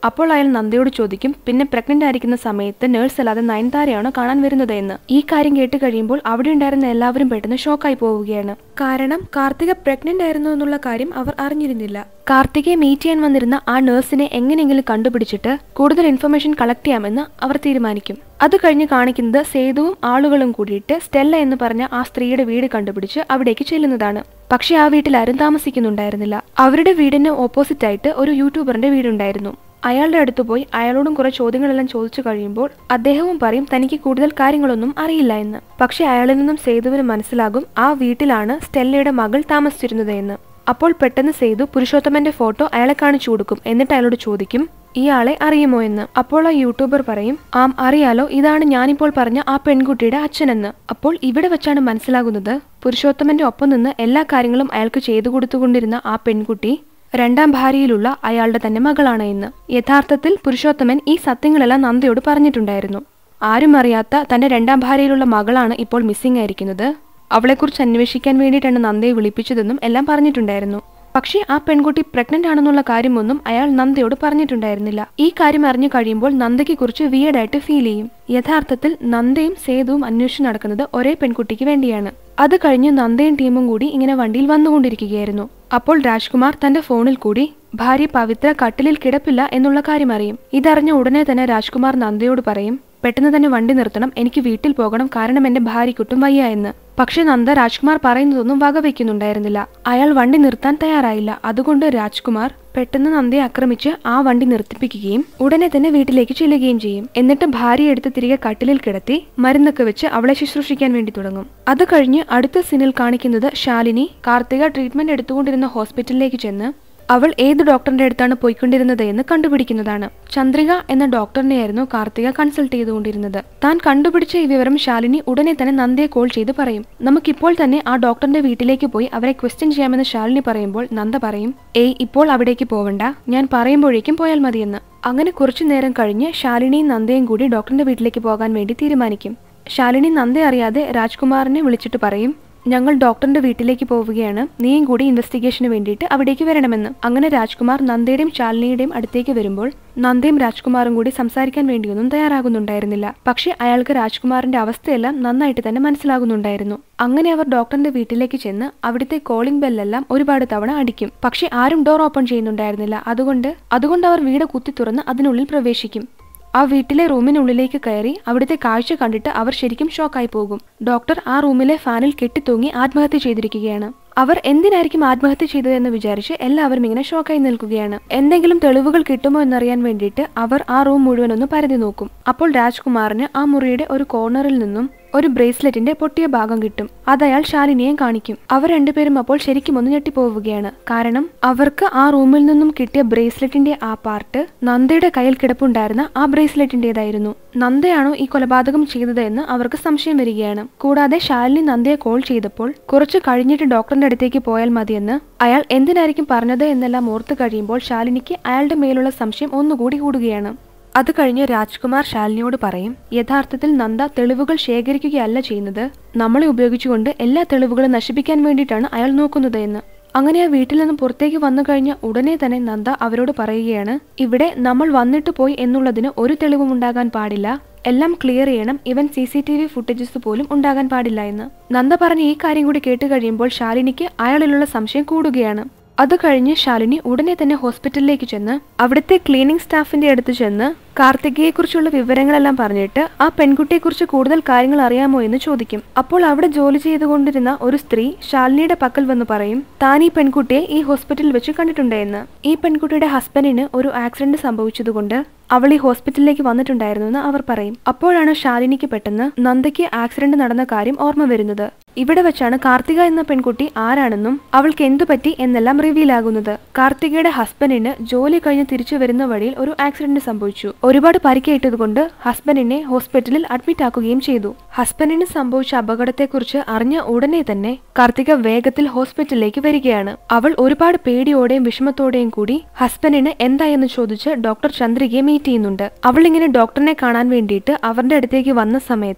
അപ്പോൾ അയാൾ നന്ദയോട് ചോദിക്കും, പിന്നെ പ്രഗ്നന്റ് ആയിരിക്കുന്ന സമയത്ത് നേഴ്സ് അല്ലാതെ നയൻതാരയാണോ കാണാൻ വരുന്നത് എന്ന്. ഈ കാര്യം കേട്ട് കഴിയുമ്പോൾ അവിടെ ഉണ്ടായിരുന്ന എല്ലാവരും പെട്ടെന്ന് ഷോക്കായി പോവുകയാണ്. കാരണം കാർത്തിക പ്രഗ്നന്റ് ആയിരുന്നു എന്നുള്ള കാര്യം അവർ അറിഞ്ഞിരുന്നില്ല. കാർത്തികയെ മീറ്റ് ചെയ്യാൻ വന്നിരുന്ന ആ നഴ്സിനെ എങ്ങനെയെങ്കിലും കണ്ടുപിടിച്ചിട്ട് കൂടുതൽ ഇൻഫർമേഷൻ കളക്ട് ചെയ്യാമെന്ന് അവർ തീരുമാനിക്കും. അത് കഴിഞ്ഞ് കാണിക്കുന്നത് സേതുവും ആളുകളും കൂടിയിട്ട് സ്റ്റെല്ല എന്ന് പറഞ്ഞ ആ സ്ത്രീയുടെ വീട് കണ്ടുപിടിച്ച് അവിടേക്ക് ചെല്ലുന്നതാണ്. പക്ഷെ ആ വീട്ടിൽ ആരും താമസിക്കുന്നുണ്ടായിരുന്നില്ല. അവരുടെ വീടിന് ഓപ്പോസിറ്റ് ആയിട്ട് ഒരു യൂട്യൂബറിന്റെ വീടുണ്ടായിരുന്നു. അയാളുടെ അടുത്ത് പോയി അയാളോടും കുറെ ചോദ്യങ്ങളെല്ലാം ചോദിച്ചു കഴിയുമ്പോൾ അദ്ദേഹവും പറയും തനിക്ക് കൂടുതൽ കാര്യങ്ങളൊന്നും അറിയില്ല എന്ന്. പക്ഷെ അയാളിൽ നിന്നും സേതുവിന് മനസ്സിലാകും ആ വീട്ടിലാണ് സ്റ്റെല്ലയുടെ മകൾ താമസിച്ചിരുന്നത് എന്ന്. അപ്പോൾ പെട്ടെന്ന് സേതു പുരുഷോത്തമന്റെ ഫോട്ടോ അയാളെ കാണിച്ചു കൊടുക്കും. എന്നിട്ട് അയാളോട് ചോദിക്കും, ഇയാളെ അറിയുമോ എന്ന്. അപ്പോൾ ആ യൂട്യൂബർ പറയും, അറിയാലോ, ഇതാണ് ഞാനിപ്പോൾ പറഞ്ഞ ആ പെൺകുട്ടിയുടെ അച്ഛനെന്ന്. അപ്പോൾ ഇവിടെ വെച്ചാണ് മനസ്സിലാകുന്നത് പുരുഷോത്തമന്റെ ഒപ്പം നിന്ന് എല്ലാ കാര്യങ്ങളും അയാൾക്ക് ചെയ്തു കൊടുത്തുകൊണ്ടിരുന്ന ആ പെൺകുട്ടി രണ്ടാം ഭാര്യയിലുള്ള അയാളുടെ തന്നെ മകളാണ് എന്ന്. യഥാർത്ഥത്തിൽ പുരുഷോത്തമൻ ഈ സത്യങ്ങളെല്ലാം നന്ദയോട് പറഞ്ഞിട്ടുണ്ടായിരുന്നു. ആരും അറിയാത്ത തന്റെ രണ്ടാം ഭാര്യയിലുള്ള മകളാണ് ഇപ്പോൾ മിസ്സിംഗ് ആയിരിക്കുന്നത്. അവളെക്കുറിച്ച് അന്വേഷിക്കാൻ വേണ്ടിയിട്ടാണ് നന്ദയെ വിളിപ്പിച്ചതെന്നും എല്ലാം പറഞ്ഞിട്ടുണ്ടായിരുന്നു. പക്ഷേ ആ പെൺകുട്ടി പ്രഗ്നന്റ് ആണെന്നുള്ള കാര്യമൊന്നും അയാൾ നന്ദയോട് പറഞ്ഞിട്ടുണ്ടായിരുന്നില്ല. ഈ കാര്യം അറിഞ്ഞു കഴിയുമ്പോൾ നന്ദയ്ക്ക് കുറിച്ച് വിയർഡായിട്ട് ഫീൽ ചെയ്യും. യഥാർത്ഥത്തിൽ നന്ദയും സേതുവും അന്വേഷിച്ച് നടക്കുന്നത് ഒരേ പെൺകുട്ടിക്ക് വേണ്ടിയാണ്. അത് കഴിഞ്ഞ് നന്ദയും ടീമും കൂടി ഇങ്ങനെ വണ്ടിയിൽ വന്നുകൊണ്ടിരിക്കുകയായിരുന്നു. അപ്പോൾ രാജ്കുമാർ തന്റെ ഫോണിൽ കൂടി ഭാര്യ പവിത്ര കട്ടിലിൽ കിടപ്പില്ല എന്നുള്ള കാര്യം അറിയും. ഇതറിഞ്ഞ ഉടനെ തന്നെ രാജ്കുമാർ നന്ദയോട് പറയും, പെട്ടെന്ന് തന്നെ വണ്ടി നിർത്തണം, എനിക്ക് വീട്ടിൽ പോകണം, കാരണം എന്റെ ഭാര്യയ്ക്കൊട്ടും വയ്യ എന്ന്. പക്ഷെ നന്ദ രാജ്കുമാർ പറയുന്നതൊന്നും വകവെക്കുന്നുണ്ടായിരുന്നില്ല. അയാൾ വണ്ടി നിർത്താൻ തയ്യാറായില്ല. അതുകൊണ്ട് രാജ്കുമാർ പെട്ടെന്ന് നന്ദയെ ആക്രമിച്ച് ആ വണ്ടി നിർത്തിപ്പിക്കുകയും ഉടനെ തന്നെ വീട്ടിലേക്ക് ചെല്ലുകയും ചെയ്യും. എന്നിട്ട് ഭാര്യയെ എടുത്ത് തിരികെ കട്ടിലിൽ കിടത്തി മരുന്നൊക്കെ വെച്ച് അവളെ ശുശ്രൂഷിക്കാൻ വേണ്ടി തുടങ്ങും. അത് കഴിഞ്ഞ് അടുത്ത സീനിൽ കാണിക്കുന്നത് ശാലിനി കാർത്തിക ട്രീറ്റ്മെന്റ് എടുത്തുകൊണ്ടിരുന്ന ഹോസ്പിറ്റലിലേക്ക് ചെന്ന് അവൾ ഏത് ഡോക്ടറിന്റെ അടുത്താണ് പോയിക്കൊണ്ടിരുന്നത് എന്ന് കണ്ടുപിടിക്കുന്നതാണ്. ചന്ദ്രിക എന്ന ഡോക്ടറിനെയായിരുന്നു കാർത്തിക കൺസൾട്ട് ചെയ്തുകൊണ്ടിരുന്നത്. താൻ കണ്ടുപിടിച്ച ഈ വിവരം ശാലിനി ഉടനെ തന്നെ നന്ദയെ കോൾ ചെയ്ത് പറയും, നമുക്കിപ്പോൾ തന്നെ ആ ഡോക്ടറിന്റെ വീട്ടിലേക്ക് പോയി അവരെ ക്വസ്റ്റ്യൻ ചെയ്യാമെന്ന് ശാലിനി പറയുമ്പോൾ നന്ദ പറയും, ഇപ്പോൾ അവിടേക്ക് പോവണ്ട, ഞാൻ പറയുമ്പോഴേക്കും പോയാൽ മതിയെന്ന്. അങ്ങനെ കുറച്ചു നേരം കഴിഞ്ഞ് ശാലിനിയും നന്ദയും കൂടി ഡോക്ടറിന്റെ വീട്ടിലേക്ക് പോകാൻ വേണ്ടി തീരുമാനിക്കും. ശാലിനി നന്ദയെ അറിയാതെ രാജ്കുമാറിനെ വിളിച്ചിട്ട് പറയും, ഞങ്ങൾ ഡോക്ടറിന്റെ വീട്ടിലേക്ക് പോവുകയാണ്, നീയും കൂടി ഇൻവെസ്റ്റിഗേഷന് വേണ്ടിയിട്ട് അവിടേക്ക് വരണമെന്ന്. അങ്ങനെ രാജ്കുമാർ നന്ദയുടെയും ശാലിനിയുടെയും അടുത്തേക്ക് വരുമ്പോൾ നന്ദയും രാജ്കുമാറും കൂടി സംസാരിക്കാൻ വേണ്ടിയൊന്നും തയ്യാറാകുന്നുണ്ടായിരുന്നില്ല. പക്ഷെ അയാൾക്ക് രാജ്കുമാറിന്റെ അവസ്ഥയെല്ലാം നന്നായിട്ട് തന്നെ മനസ്സിലാകുന്നുണ്ടായിരുന്നു. അങ്ങനെ അവർ ഡോക്ടറിന്റെ വീട്ടിലേക്ക് ചെന്ന് അവിടുത്തെ കോളിംഗ് ബെല്ലെല്ലാം ഒരുപാട് തവണ അടിക്കും. പക്ഷെ ആരും ഡോർ ഓപ്പൺ ചെയ്യുന്നുണ്ടായിരുന്നില്ല. അതുകൊണ്ട് അവർ വീട് കുത്തി തുറന്ന് അതിനുള്ളിൽ പ്രവേശിക്കും. ആ വീട്ടിലെ റൂമിനുള്ളിലേക്ക് കയറി അവിടുത്തെ കാഴ്ച കണ്ടിട്ട് അവർ ശരിക്കും ഷോക്കായി പോകും. ഡോക്ടർ ആ റൂമിലെ ഫാനിൽ കെട്ടിത്തൂങ്ങി ആത്മഹത്യ ചെയ്തിരിക്കുകയാണ്. അവർ എന്തിനായിരിക്കും ആത്മഹത്യ ചെയ്തതെന്ന് വിചാരിച്ച് എല്ലാവരും ഇങ്ങനെ ഷോക്കായി നിൽക്കുകയാണ്. എന്തെങ്കിലും തെളിവുകൾ കിട്ടുമോ എന്നറിയാൻ വേണ്ടിയിട്ട് അവർ ആ റൂം മുഴുവനൊന്ന് പരതി നോക്കും. അപ്പോൾ രാജ്കുമാറിന് ആ മുറിയുടെ ഒരു കോർണറിൽ നിന്നും ഒരു ബ്രേസ്ലെറ്റിന്റെ പൊട്ടിയ ഭാഗം കിട്ടും. അതയാൾ ശാലിനിയെ കാണിക്കും. അവർ രണ്ടുപേരും അപ്പോൾ ശരിക്കും ഒന്ന് ഞെട്ടിപ്പോവുകയാണ്. കാരണം അവർക്ക് ആ റൂമിൽ നിന്നും കിട്ടിയ ബ്രേസ്ലെറ്റിന്റെ ആ പാർട്ട് നന്ദയുടെ കയ്യിൽ കിടപ്പുണ്ടായിരുന്ന ആ ബ്രേസ്ലെറ്റിന്റേതായിരുന്നു. നന്ദയാണോ ഈ കൊലപാതകം ചെയ്തത് എന്ന് അവർക്ക് സംശയം വരികയാണ്. കൂടാതെ ശാലിനി നന്ദയെ കോൾ ചെയ്തപ്പോൾ കുറച്ച് കഴിഞ്ഞിട്ട് ഡോക്ടറിന്റെ അടുത്തേക്ക് പോയാൽ മതിയെന്ന് അയാൾ എന്തിനായിരിക്കും പറഞ്ഞത് എന്നെല്ലാം ഓർത്തു കഴിയുമ്പോൾ ശാലിനിക്ക് അയാളുടെ മേലുള്ള സംശയം ഒന്നുകൂടി കൂടുകയാണ്. അത് കഴിഞ്ഞ് രാജ്കുമാർ ശാലിനിയോട് പറയും, യഥാർത്ഥത്തിൽ നന്ദ തെളിവുകൾ ശേഖരിക്കുകയല്ല ചെയ്യുന്നത്, നമ്മളെ ഉപയോഗിച്ചുകൊണ്ട് എല്ലാ തെളിവുകളും നശിപ്പിക്കാൻ വേണ്ടിയിട്ടാണ് അയാൾ നോക്കുന്നത് എന്ന്. അങ്ങനെ ആ വീട്ടിൽ നിന്നും പുറത്തേക്ക് വന്നു കഴിഞ്ഞ ഉടനെ തന്നെ നന്ദ അവരോട് പറയുകയാണ്, ഇവിടെ നമ്മൾ വന്നിട്ട് പോയി എന്നുള്ളതിന് ഒരു തെളിവും ഉണ്ടാകാൻ പാടില്ല, എല്ലാം ക്ലിയർ ചെയ്യണം, ഇവൻ CCTV ഫുട്ടേജസ് പോലും ഉണ്ടാകാൻ പാടില്ല എന്ന്. നന്ദ പറഞ്ഞ ഈ കാര്യം കൂടി കേട്ട് കഴിയുമ്പോൾ ശാലിനിക്ക് അയാളിലുള്ള സംശയം കൂടുകയാണ്. അത് കഴിഞ്ഞ് ശാലിനി ഉടനെ തന്നെ ഹോസ്പിറ്റലിലേക്ക് ചെന്ന് അവിടുത്തെ ക്ലീനിങ് സ്റ്റാഫിന്റെ അടുത്ത് ചെന്ന് കാർത്തികയെക്കുറിച്ചുള്ള വിവരങ്ങളെല്ലാം പറഞ്ഞിട്ട് ആ പെൺകുട്ടിയെക്കുറിച്ച് കൂടുതൽ കാര്യങ്ങൾ അറിയാമോ എന്ന് ചോദിക്കും. അപ്പോൾ അവിടെ ജോലി ചെയ്തുകൊണ്ടിരുന്ന ഒരു സ്ത്രീ ശാലിനിയുടെ പക്കൽ വന്ന് പറയും, താൻ ഈ പെൺകുട്ടിയെ ഈ ഹോസ്പിറ്റലിൽ വെച്ച് കണ്ടിട്ടുണ്ട് എന്ന്. ഈ പെൺകുട്ടിയുടെ ഹസ്ബൻഡിന് ഒരു ആക്സിഡന്റ് സംഭവിച്ചതുകൊണ്ട് അവൾ ഈ ഹോസ്പിറ്റലിലേക്ക് വന്നിട്ടുണ്ടായിരുന്നു എന്ന് അവർ പറയും. അപ്പോഴാണ് ശാലിനിക്ക് പെട്ടെന്ന് നന്ദയ്ക്ക് ആക്സിഡന്റ് നടന്ന കാര്യം ഓർമ്മ വരുന്നത്. ഇവിടെ വെച്ചാണ് കാർത്തിക എന്ന പെൺകുട്ടി ആരാണെന്നും അവൾക്ക് എന്തു പറ്റി എന്നെല്ലാം റിവീൽ ആകുന്നത്. കാർത്തികയുടെ ഹസ്ബൻഡിന് ജോലി കഴിഞ്ഞ് തിരിച്ചു വരുന്ന വഴിയിൽ ഒരു ആക്സിഡന്റ് സംഭവിച്ചു. ഒരുപാട് പരിക്കേറ്റതുകൊണ്ട് ഹസ്ബൻഡിനെ ഹോസ്പിറ്റലിൽ അഡ്മിറ്റ് ആക്കുകയും ചെയ്തു. ഹസ്ബൻഡിന് സംഭവിച്ച അപകടത്തെക്കുറിച്ച് അറിഞ്ഞ ഉടനെ തന്നെ കാർത്തിക വേഗത്തിൽ ഹോസ്പിറ്റലിലേക്ക് വരികയാണ്. അവൾ ഒരുപാട് പേടിയോടെയും വിഷമത്തോടെയും കൂടി ഹസ്ബൻഡിന് എന്തായെന്ന് ചോദിച്ച് ഡോക്ടർ ചന്ദ്രികയെ മീറ്റ് ചെയ്യുന്നുണ്ട്. അവൾ ഇങ്ങനെ ഡോക്ടറിനെ കാണാൻ വേണ്ടിയിട്ട് അവരുടെ അടുത്തേക്ക് വന്ന സമയത്ത്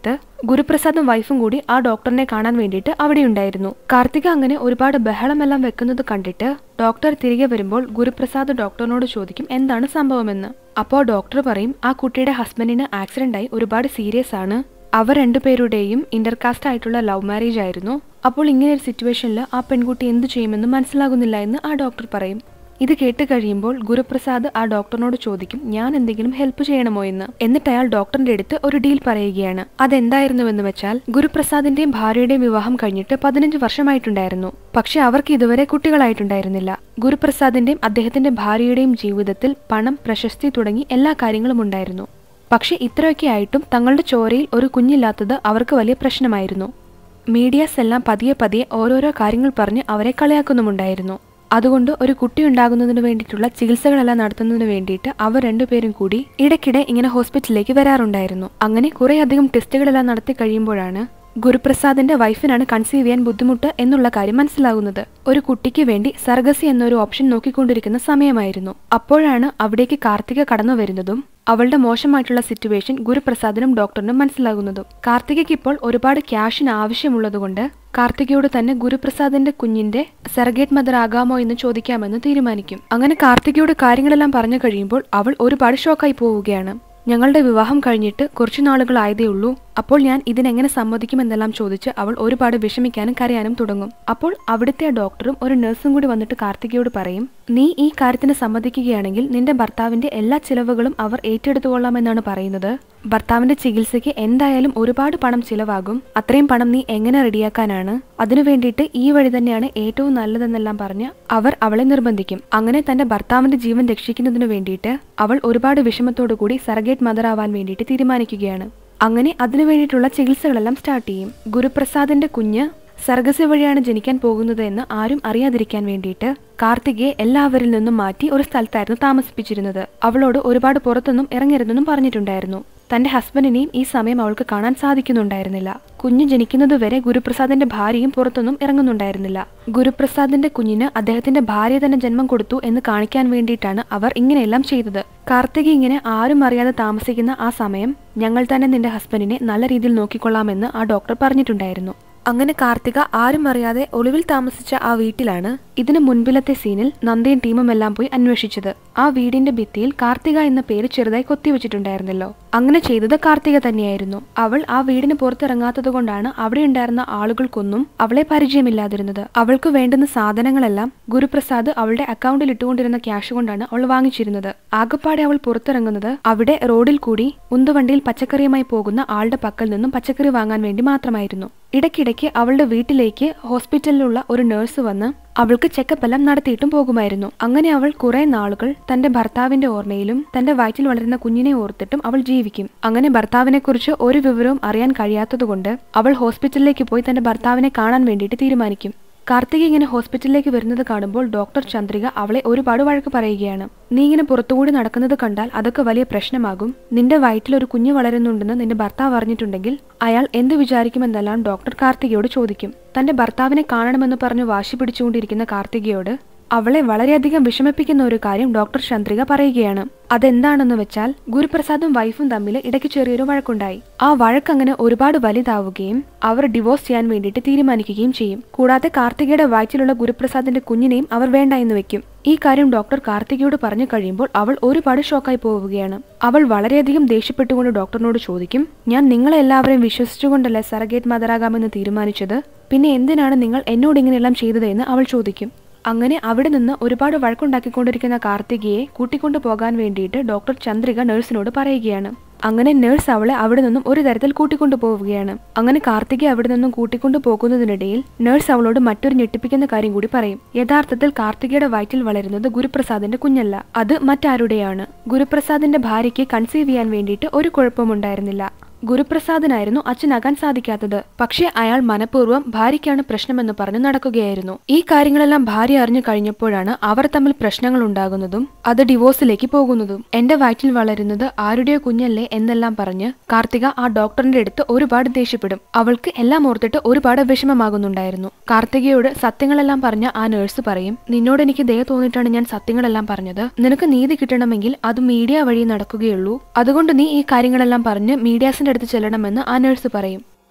ഗുരുപ്രസാദും വൈഫും കൂടി ആ ഡോക്ടറിനെ കാണാൻ വേണ്ടിയിട്ട് അവിടെ ഉണ്ടായിരുന്നു. കാർത്തിക അങ്ങനെ ഒരുപാട് ബഹളമെല്ലാം വെക്കുന്നത് കണ്ടിട്ട് ഡോക്ടർ തിരികെ വരുമ്പോൾ ഗുരുപ്രസാദ് ഡോക്ടറിനോട് ചോദിക്കും എന്താണ് സംഭവമെന്ന്. അപ്പോൾ ഡോക്ടർ പറയും ആ കുട്ടിയുടെ ഹസ്ബൻഡിന് ആക്സിഡന്റ് ആയി ഒരുപാട് സീരിയസ് ആണ്. അവർ രണ്ടുപേരുടെയും ഇന്റർകാസ്റ്റ് ആയിട്ടുള്ള ലവ് മാരേജ് ആയിരുന്നു. അപ്പോൾ ഇങ്ങനെ ഒരു സിറ്റുവേഷനിൽ ആ പെൺകുട്ടി എന്തു ചെയ്യുമെന്ന് മനസ്സിലാകുന്നില്ല എന്ന് ആ ഡോക്ടർ പറയും. ഇത് കേട്ട് കഴിയുമ്പോൾ ഗുരുപ്രസാദ് ആ ഡോക്ടറിനോട് ചോദിക്കും ഞാൻ എന്തെങ്കിലും ഹെൽപ്പ് ചെയ്യണമോ എന്ന്. എന്നിട്ട് അയാൾ ഡോക്ടറിന്റെ അടുത്ത് ഒരു ഡീൽ പറയുകയാണ്. അതെന്തായിരുന്നുവെന്ന് വെച്ചാൽ ഗുരുപ്രസാദിന്റെയും ഭാര്യയുടെയും വിവാഹം കഴിഞ്ഞിട്ട് 15 വർഷമായിട്ടുണ്ടായിരുന്നു. പക്ഷെ അവർക്ക് ഇതുവരെ കുട്ടികളായിട്ടുണ്ടായിരുന്നില്ല. ഗുരുപ്രസാദിന്റെയും അദ്ദേഹത്തിന്റെ ഭാര്യയുടെയും ജീവിതത്തിൽ പണം, പ്രശസ്തി തുടങ്ങി എല്ലാ കാര്യങ്ങളും ഉണ്ടായിരുന്നു. പക്ഷെ ഇത്രയൊക്കെ ആയിട്ടും തങ്ങളുടെ ചോരയിൽ ഒരു കുഞ്ഞില്ലാത്തത് അവർക്ക് വലിയ പ്രശ്നമായിരുന്നു. മീഡിയാസ് എല്ലാം പതിയെ ഓരോരോ കാര്യങ്ങൾ പറഞ്ഞ് അവരെ കളിയാക്കുന്നുമുണ്ടായിരുന്നു. അതുകൊണ്ട് ഒരു കുട്ടി ഉണ്ടാകുന്നതിന് വേണ്ടിയിട്ടുള്ള ചികിത്സകളെല്ലാം നടത്തുന്നതിന് വേണ്ടിയിട്ട് അവർ രണ്ടുപേരും കൂടി ഇടയ്ക്കിടെ ഇങ്ങനെ ഹോസ്പിറ്റലിലേക്ക് വരാറുണ്ടായിരുന്നു. അങ്ങനെ കുറേയധികം ടെസ്റ്റുകളെല്ലാം നടത്തി കഴിയുമ്പോഴാണ് ഗുരുപ്രസാദിന്റെ വൈഫിനാണ് കൺസീവ് ചെയ്യാൻ ബുദ്ധിമുട്ട് എന്നുള്ള കാര്യം മനസ്സിലാകുന്നത്. ഒരു കുട്ടിക്ക് വേണ്ടി സർഗസി എന്നൊരു ഓപ്ഷൻ നോക്കിക്കൊണ്ടിരിക്കുന്ന സമയമായിരുന്നു. അപ്പോഴാണ് അവിടേക്ക് കാർത്തിക കടന്നു വരുന്നതും അവളുടെ മോശമായിട്ടുള്ള സിറ്റുവേഷൻ ഗുരുപ്രസാദിനും ഡോക്ടറിനും മനസ്സിലാകുന്നതും. കാർത്തികയ്ക്ക് ഇപ്പോൾ ഒരുപാട് ക്യാഷിന് ആവശ്യമുള്ളതുകൊണ്ട് കാർത്തികയോട് തന്നെ ഗുരുപ്രസാദിന്റെ കുഞ്ഞിന്റെ സർഗേറ്റ് മദർ ആകാമോ എന്ന് ചോദിക്കാമെന്ന് തീരുമാനിക്കും. അങ്ങനെ കാർത്തികയോട് കാര്യങ്ങളെല്ലാം പറഞ്ഞു കഴിയുമ്പോൾ അവൾ ഒരുപാട് ഷോക്കായി പോവുകയാണ്. ഞങ്ങളുടെ വിവാഹം കഴിഞ്ഞിട്ട് കുറച്ചു നാളുകളായതേ ഉള്ളൂ, അപ്പോൾ ഞാൻ ഇതിനെങ്ങനെ സമ്മതിക്കുമെന്നെല്ലാം ചോദിച്ച് അവൾ ഒരുപാട് വിഷമിക്കാനും കരയാനും തുടങ്ങും. അപ്പോൾ അവിടുത്തെ ഡോക്ടറും ഒരു നഴ്സും കൂടി വന്നിട്ട് കാർത്തികയോട് പറയും നീ ഈ കാര്യത്തിന് സമ്മതിക്കുകയാണെങ്കിൽ നിന്റെ ഭർത്താവിന്റെ എല്ലാ ചിലവുകളും അവർ ഏറ്റെടുത്തുകൊള്ളാമെന്നാണ് പറയുന്നത്. ഭർത്താവിന്റെ ചികിത്സയ്ക്ക് എന്തായാലും ഒരുപാട് പണം ചിലവാകും. അത്രയും പണം നീ എങ്ങനെ റെഡിയാക്കാനാണ്? അതിനു വേണ്ടിയിട്ട് ഈ വഴി തന്നെയാണ് ഏറ്റവും നല്ലതെന്നെല്ലാം പറഞ്ഞ് അവർ അവളെ നിർബന്ധിക്കും. അങ്ങനെ തന്റെ ഭർത്താവിന്റെ ജീവൻ രക്ഷിക്കുന്നതിനു വേണ്ടിയിട്ട് അവൾ ഒരുപാട് വിഷമത്തോടു കൂടി സർഗേറ്റ് മദർ ആവാൻ വേണ്ടിയിട്ട് തീരുമാനിക്കുകയാണ്. അങ്ങനെ അതിനു വേണ്ടിയിട്ടുള്ള ചികിത്സകളെല്ലാം സ്റ്റാർട്ട് ചെയ്യും. ഗുരുപ്രസാദിന്റെ കുഞ്ഞ് സർഗസി വഴിയാണ് ജനിക്കാൻ പോകുന്നത് എന്ന് ആരും അറിയാതിരിക്കാൻ വേണ്ടിയിട്ട് കാർത്തികയെ എല്ലാവരിൽ നിന്നും മാറ്റി ഒരു സ്ഥലത്തായിരുന്നു താമസിപ്പിച്ചിരുന്നത്. അവളോട് ഒരുപാട് പുറത്തൊന്നും ഇറങ്ങരുതെന്നും പറഞ്ഞിട്ടുണ്ടായിരുന്നു. തന്റെ ഹസ്ബൻഡിനെയും ഈ സമയം അവൾക്ക് കാണാൻ സാധിക്കുന്നുണ്ടായിരുന്നില്ല. കുഞ്ഞ് ജനിക്കുന്നതുവരെ ഗുരുപ്രസാദിന്റെ ഭാര്യയും പുറത്തൊന്നും ഇറങ്ങുന്നുണ്ടായിരുന്നില്ല. ഗുരുപ്രസാദിന്റെ കുഞ്ഞിന് അദ്ദേഹത്തിന്റെ ഭാര്യ തന്നെ ജന്മം കൊടുത്തു എന്ന് കാണിക്കാൻ വേണ്ടിയിട്ടാണ് അവർ ഇങ്ങനെയെല്ലാം ചെയ്തത്. കാർത്തിക ഇങ്ങനെ ആരും അറിയാതെ താമസിക്കുന്ന ആ സമയം ഞങ്ങൾ തന്നെ നിന്റെ ഹസ്ബൻഡിനെ നല്ല രീതിയിൽ നോക്കിക്കൊള്ളാമെന്ന് ആ ഡോക്ടർ പറഞ്ഞിട്ടുണ്ടായിരുന്നു. അങ്ങനെ കാർത്തിക ആരും അറിയാതെ ഒളിവിൽ താമസിച്ച ആ വീട്ടിലാണ് ഇതിനു മുൻപിലത്തെ സീനിൽ നന്ദയും ടീമും എല്ലാം പോയി അന്വേഷിച്ചത്. ആ വീടിന്റെ ഭിത്തിയിൽ കാർത്തിക എന്ന പേര് ചെറുതായി കൊത്തിവെച്ചിട്ടുണ്ടായിരുന്നല്ലോ. അങ്ങനെ ചെയ്തത് കാർത്തിക തന്നെയായിരുന്നു. അവൾ ആ വീടിന് പുറത്തിറങ്ങാത്തത് കൊണ്ടാണ് അവിടെ ഉണ്ടായിരുന്ന ആളുകൾക്കൊന്നും അവളെ പരിചയമില്ലാതിരുന്നത്. അവൾക്ക് വേണ്ടുന്ന സാധനങ്ങളെല്ലാം ഗുരുപ്രസാദ് അവളുടെ അക്കൗണ്ടിൽ ഇട്ടുകൊണ്ടിരുന്ന ക്യാഷ് കൊണ്ടാണ് അവൾ വാങ്ങിച്ചിരുന്നത്. ആകപ്പാടെ അവൾ പുറത്തിറങ്ങുന്നത് അവിടെ റോഡിൽ കൂടി ഉന്തുവണ്ടിയിൽ പച്ചക്കറിയുമായി പോകുന്ന ആളുടെ പക്കൽ നിന്നും പച്ചക്കറി വാങ്ങാൻ വേണ്ടി മാത്രമായിരുന്നു. ഇടയ്ക്കിടയ്ക്ക് അവളുടെ വീട്ടിലേക്ക് ഹോസ്പിറ്റലിലുള്ള ഒരു നഴ്സ് വന്ന് അവൾക്ക് ചെക്കപ്പ് എല്ലാം നടത്തിയിട്ടും പോകുമായിരുന്നു. അങ്ങനെ അവൾ കുറെ നാളുകൾ തന്റെ ഭർത്താവിന്റെ ഓർമ്മയിലും തന്റെ വയറ്റിൽ വളരുന്ന കുഞ്ഞിനെ ഓർത്തിട്ടും അവൾ ജീവിക്കും. അങ്ങനെ ഭർത്താവിനെ കുറിച്ച് ഒരു വിവരവും അറിയാൻ കഴിയാത്തതുകൊണ്ട് അവൾ ഹോസ്പിറ്റലിലേക്ക് പോയി തന്റെ ഭർത്താവിനെ കാണാൻ വേണ്ടിയിട്ട് തീരുമാനിക്കും. കാർത്തിക ഇങ്ങനെ ഹോസ്പിറ്റലിലേക്ക് വരുന്നത് കാണുമ്പോൾ ഡോക്ടർ ചന്ദ്രിക അവളെ ഒരുപാട് വഴക്ക് പറയുകയാണ്. നീ ഇങ്ങനെ പുറത്തുകൂടി നടക്കുന്നത് കണ്ടാൽ അതൊക്കെ വലിയ പ്രശ്നമാകും. നിന്റെ വയറ്റിൽ ഒരു കുഞ്ഞ് വളരുന്നുണ്ടെന്ന് നിന്റെ ഭർത്താവ് അറിഞ്ഞിട്ടുണ്ടെങ്കിൽ അയാൾ എന്ത് വിചാരിക്കുമെന്നെല്ലാം ഡോക്ടർ കാർത്തികയോട് ചോദിക്കും. തന്റെ ഭർത്താവിനെ കാണണമെന്ന് പറഞ്ഞു വാശി പിടിച്ചുകൊണ്ടിരിക്കുന്ന കാർത്തികയോട് അവളെ വളരെയധികം വിഷമിപ്പിക്കുന്ന ഒരു കാര്യം ഡോക്ടർ ചന്ദ്രിക പറയുകയാണ്. അതെന്താണെന്ന് വെച്ചാൽ ഗുരുപ്രസാദും വൈഫും തമ്മിൽ ഇടയ്ക്ക് ചെറിയൊരു വഴക്കുണ്ടായി. ആ വഴക്കങ്ങനെ ഒരുപാട് വലുതാവുകയും അവർ ഡിവോഴ്സ് ചെയ്യാൻ വേണ്ടിയിട്ട് തീരുമാനിക്കുകയും ചെയ്യും. കൂടാതെ കാർത്തികയുടെ വയറ്റിലുള്ള ഗുരുപ്രസാദിന്റെ കുഞ്ഞിനെയും അവർ വേണ്ട എന്ന് വെക്കും. ഈ കാര്യം ഡോക്ടർ കാർത്തികയോട് പറഞ്ഞു കഴിയുമ്പോൾ അവൾ ഒരുപാട് ഷോക്കായി പോവുകയാണ്. അവൾ വളരെയധികം ദേഷ്യപ്പെട്ടുകൊണ്ട് ഡോക്ടറിനോട് ചോദിക്കും ഞാൻ നിങ്ങളെ എല്ലാവരെയും വിശ്വസിച്ചുകൊണ്ടല്ലേ സർഗേറ്റ് മദറാകാമെന്ന് തീരുമാനിച്ചത്, പിന്നെ എന്തിനാണ് നിങ്ങൾ എന്നോട് ഇങ്ങനെയെല്ലാം ചെയ്തത് എന്ന് അവൾ ചോദിക്കും. അങ്ങനെ അവിടെ നിന്ന് ഒരുപാട് വഴക്കുണ്ടാക്കിക്കൊണ്ടിരിക്കുന്ന കാർത്തികയെ കൂട്ടിക്കൊണ്ടു പോകാൻ വേണ്ടിയിട്ട് ഡോക്ടർ ചന്ദ്രിക നഴ്സിനോട് പറയുകയാണ്. അങ്ങനെ നഴ്സ് അവളെ അവിടെ നിന്നും ഒരു തരത്തിൽ കൂട്ടിക്കൊണ്ടു പോവുകയാണ്. അങ്ങനെ കാർത്തികയെ അവിടെ നിന്നും കൂട്ടിക്കൊണ്ടു പോകുന്നതിനിടയിൽ നഴ്സ് അവളോട് മറ്റൊരു ഞെട്ടിപ്പിക്കുന്ന കാര്യം കൂടി പറയും. യഥാർത്ഥത്തിൽ കാർത്തികയുടെ വയറ്റിൽ വളരുന്നത് ഗുരുപ്രസാദിന്റെ കുഞ്ഞല്ല, അത് മറ്റാരുടെയാണ്. ഗുരുപ്രസാദിന്റെ ഭാര്യയ്ക്ക് കൺസീവ് ചെയ്യാൻ വേണ്ടിയിട്ട് ഒരു കുഴപ്പമുണ്ടായിരുന്നില്ല. ഗുരുപ്രസാദിനായിരുന്നു അച്ഛനാകാൻ സാധിക്കാത്തത്. പക്ഷേ അയാൾ മനഃപൂർവ്വം ഭാര്യയ്ക്കാണ് പ്രശ്നമെന്ന് പറഞ്ഞു നടക്കുകയായിരുന്നു. ഈ കാര്യങ്ങളെല്ലാം ഭാര്യ അറിഞ്ഞു കഴിഞ്ഞപ്പോഴാണ് അവർ തമ്മിൽ പ്രശ്നങ്ങൾ ഉണ്ടാകുന്നതും അത് ഡിവോഴ്സിലേക്ക് പോകുന്നതും. എന്റെ വയറ്റിൽ വളരുന്നത് ആരുടെയോ കുഞ്ഞല്ലേ എന്നെല്ലാം പറഞ്ഞ് കാർത്തിക ആ ഡോക്ടറിന്റെ അടുത്ത് ഒരുപാട് ദേഷ്യപ്പെടും. അവൾക്ക് എല്ലാം ഓർത്തിട്ട് ഒരുപാട് വിഷമമാകുന്നുണ്ടായിരുന്നു. കാർത്തികയോട് സത്യങ്ങളെല്ലാം പറഞ്ഞ ആ നഴ്സ് പറയും നിന്നോട് എനിക്ക് ദയ തോന്നിയിട്ടാണ് ഞാൻ സത്യങ്ങളെല്ലാം പറഞ്ഞത്. നിനക്ക് നീതി കിട്ടണമെങ്കിൽ അത് മീഡിയ വഴി നടക്കുകയുള്ളൂ. അതുകൊണ്ട് നീ ഈ കാര്യങ്ങളെല്ലാം പറഞ്ഞ് മീഡിയാസിന്റെ അടുത്ത് ചെല്ലണമെന്ന് ആ നഴ്സ് പറയും.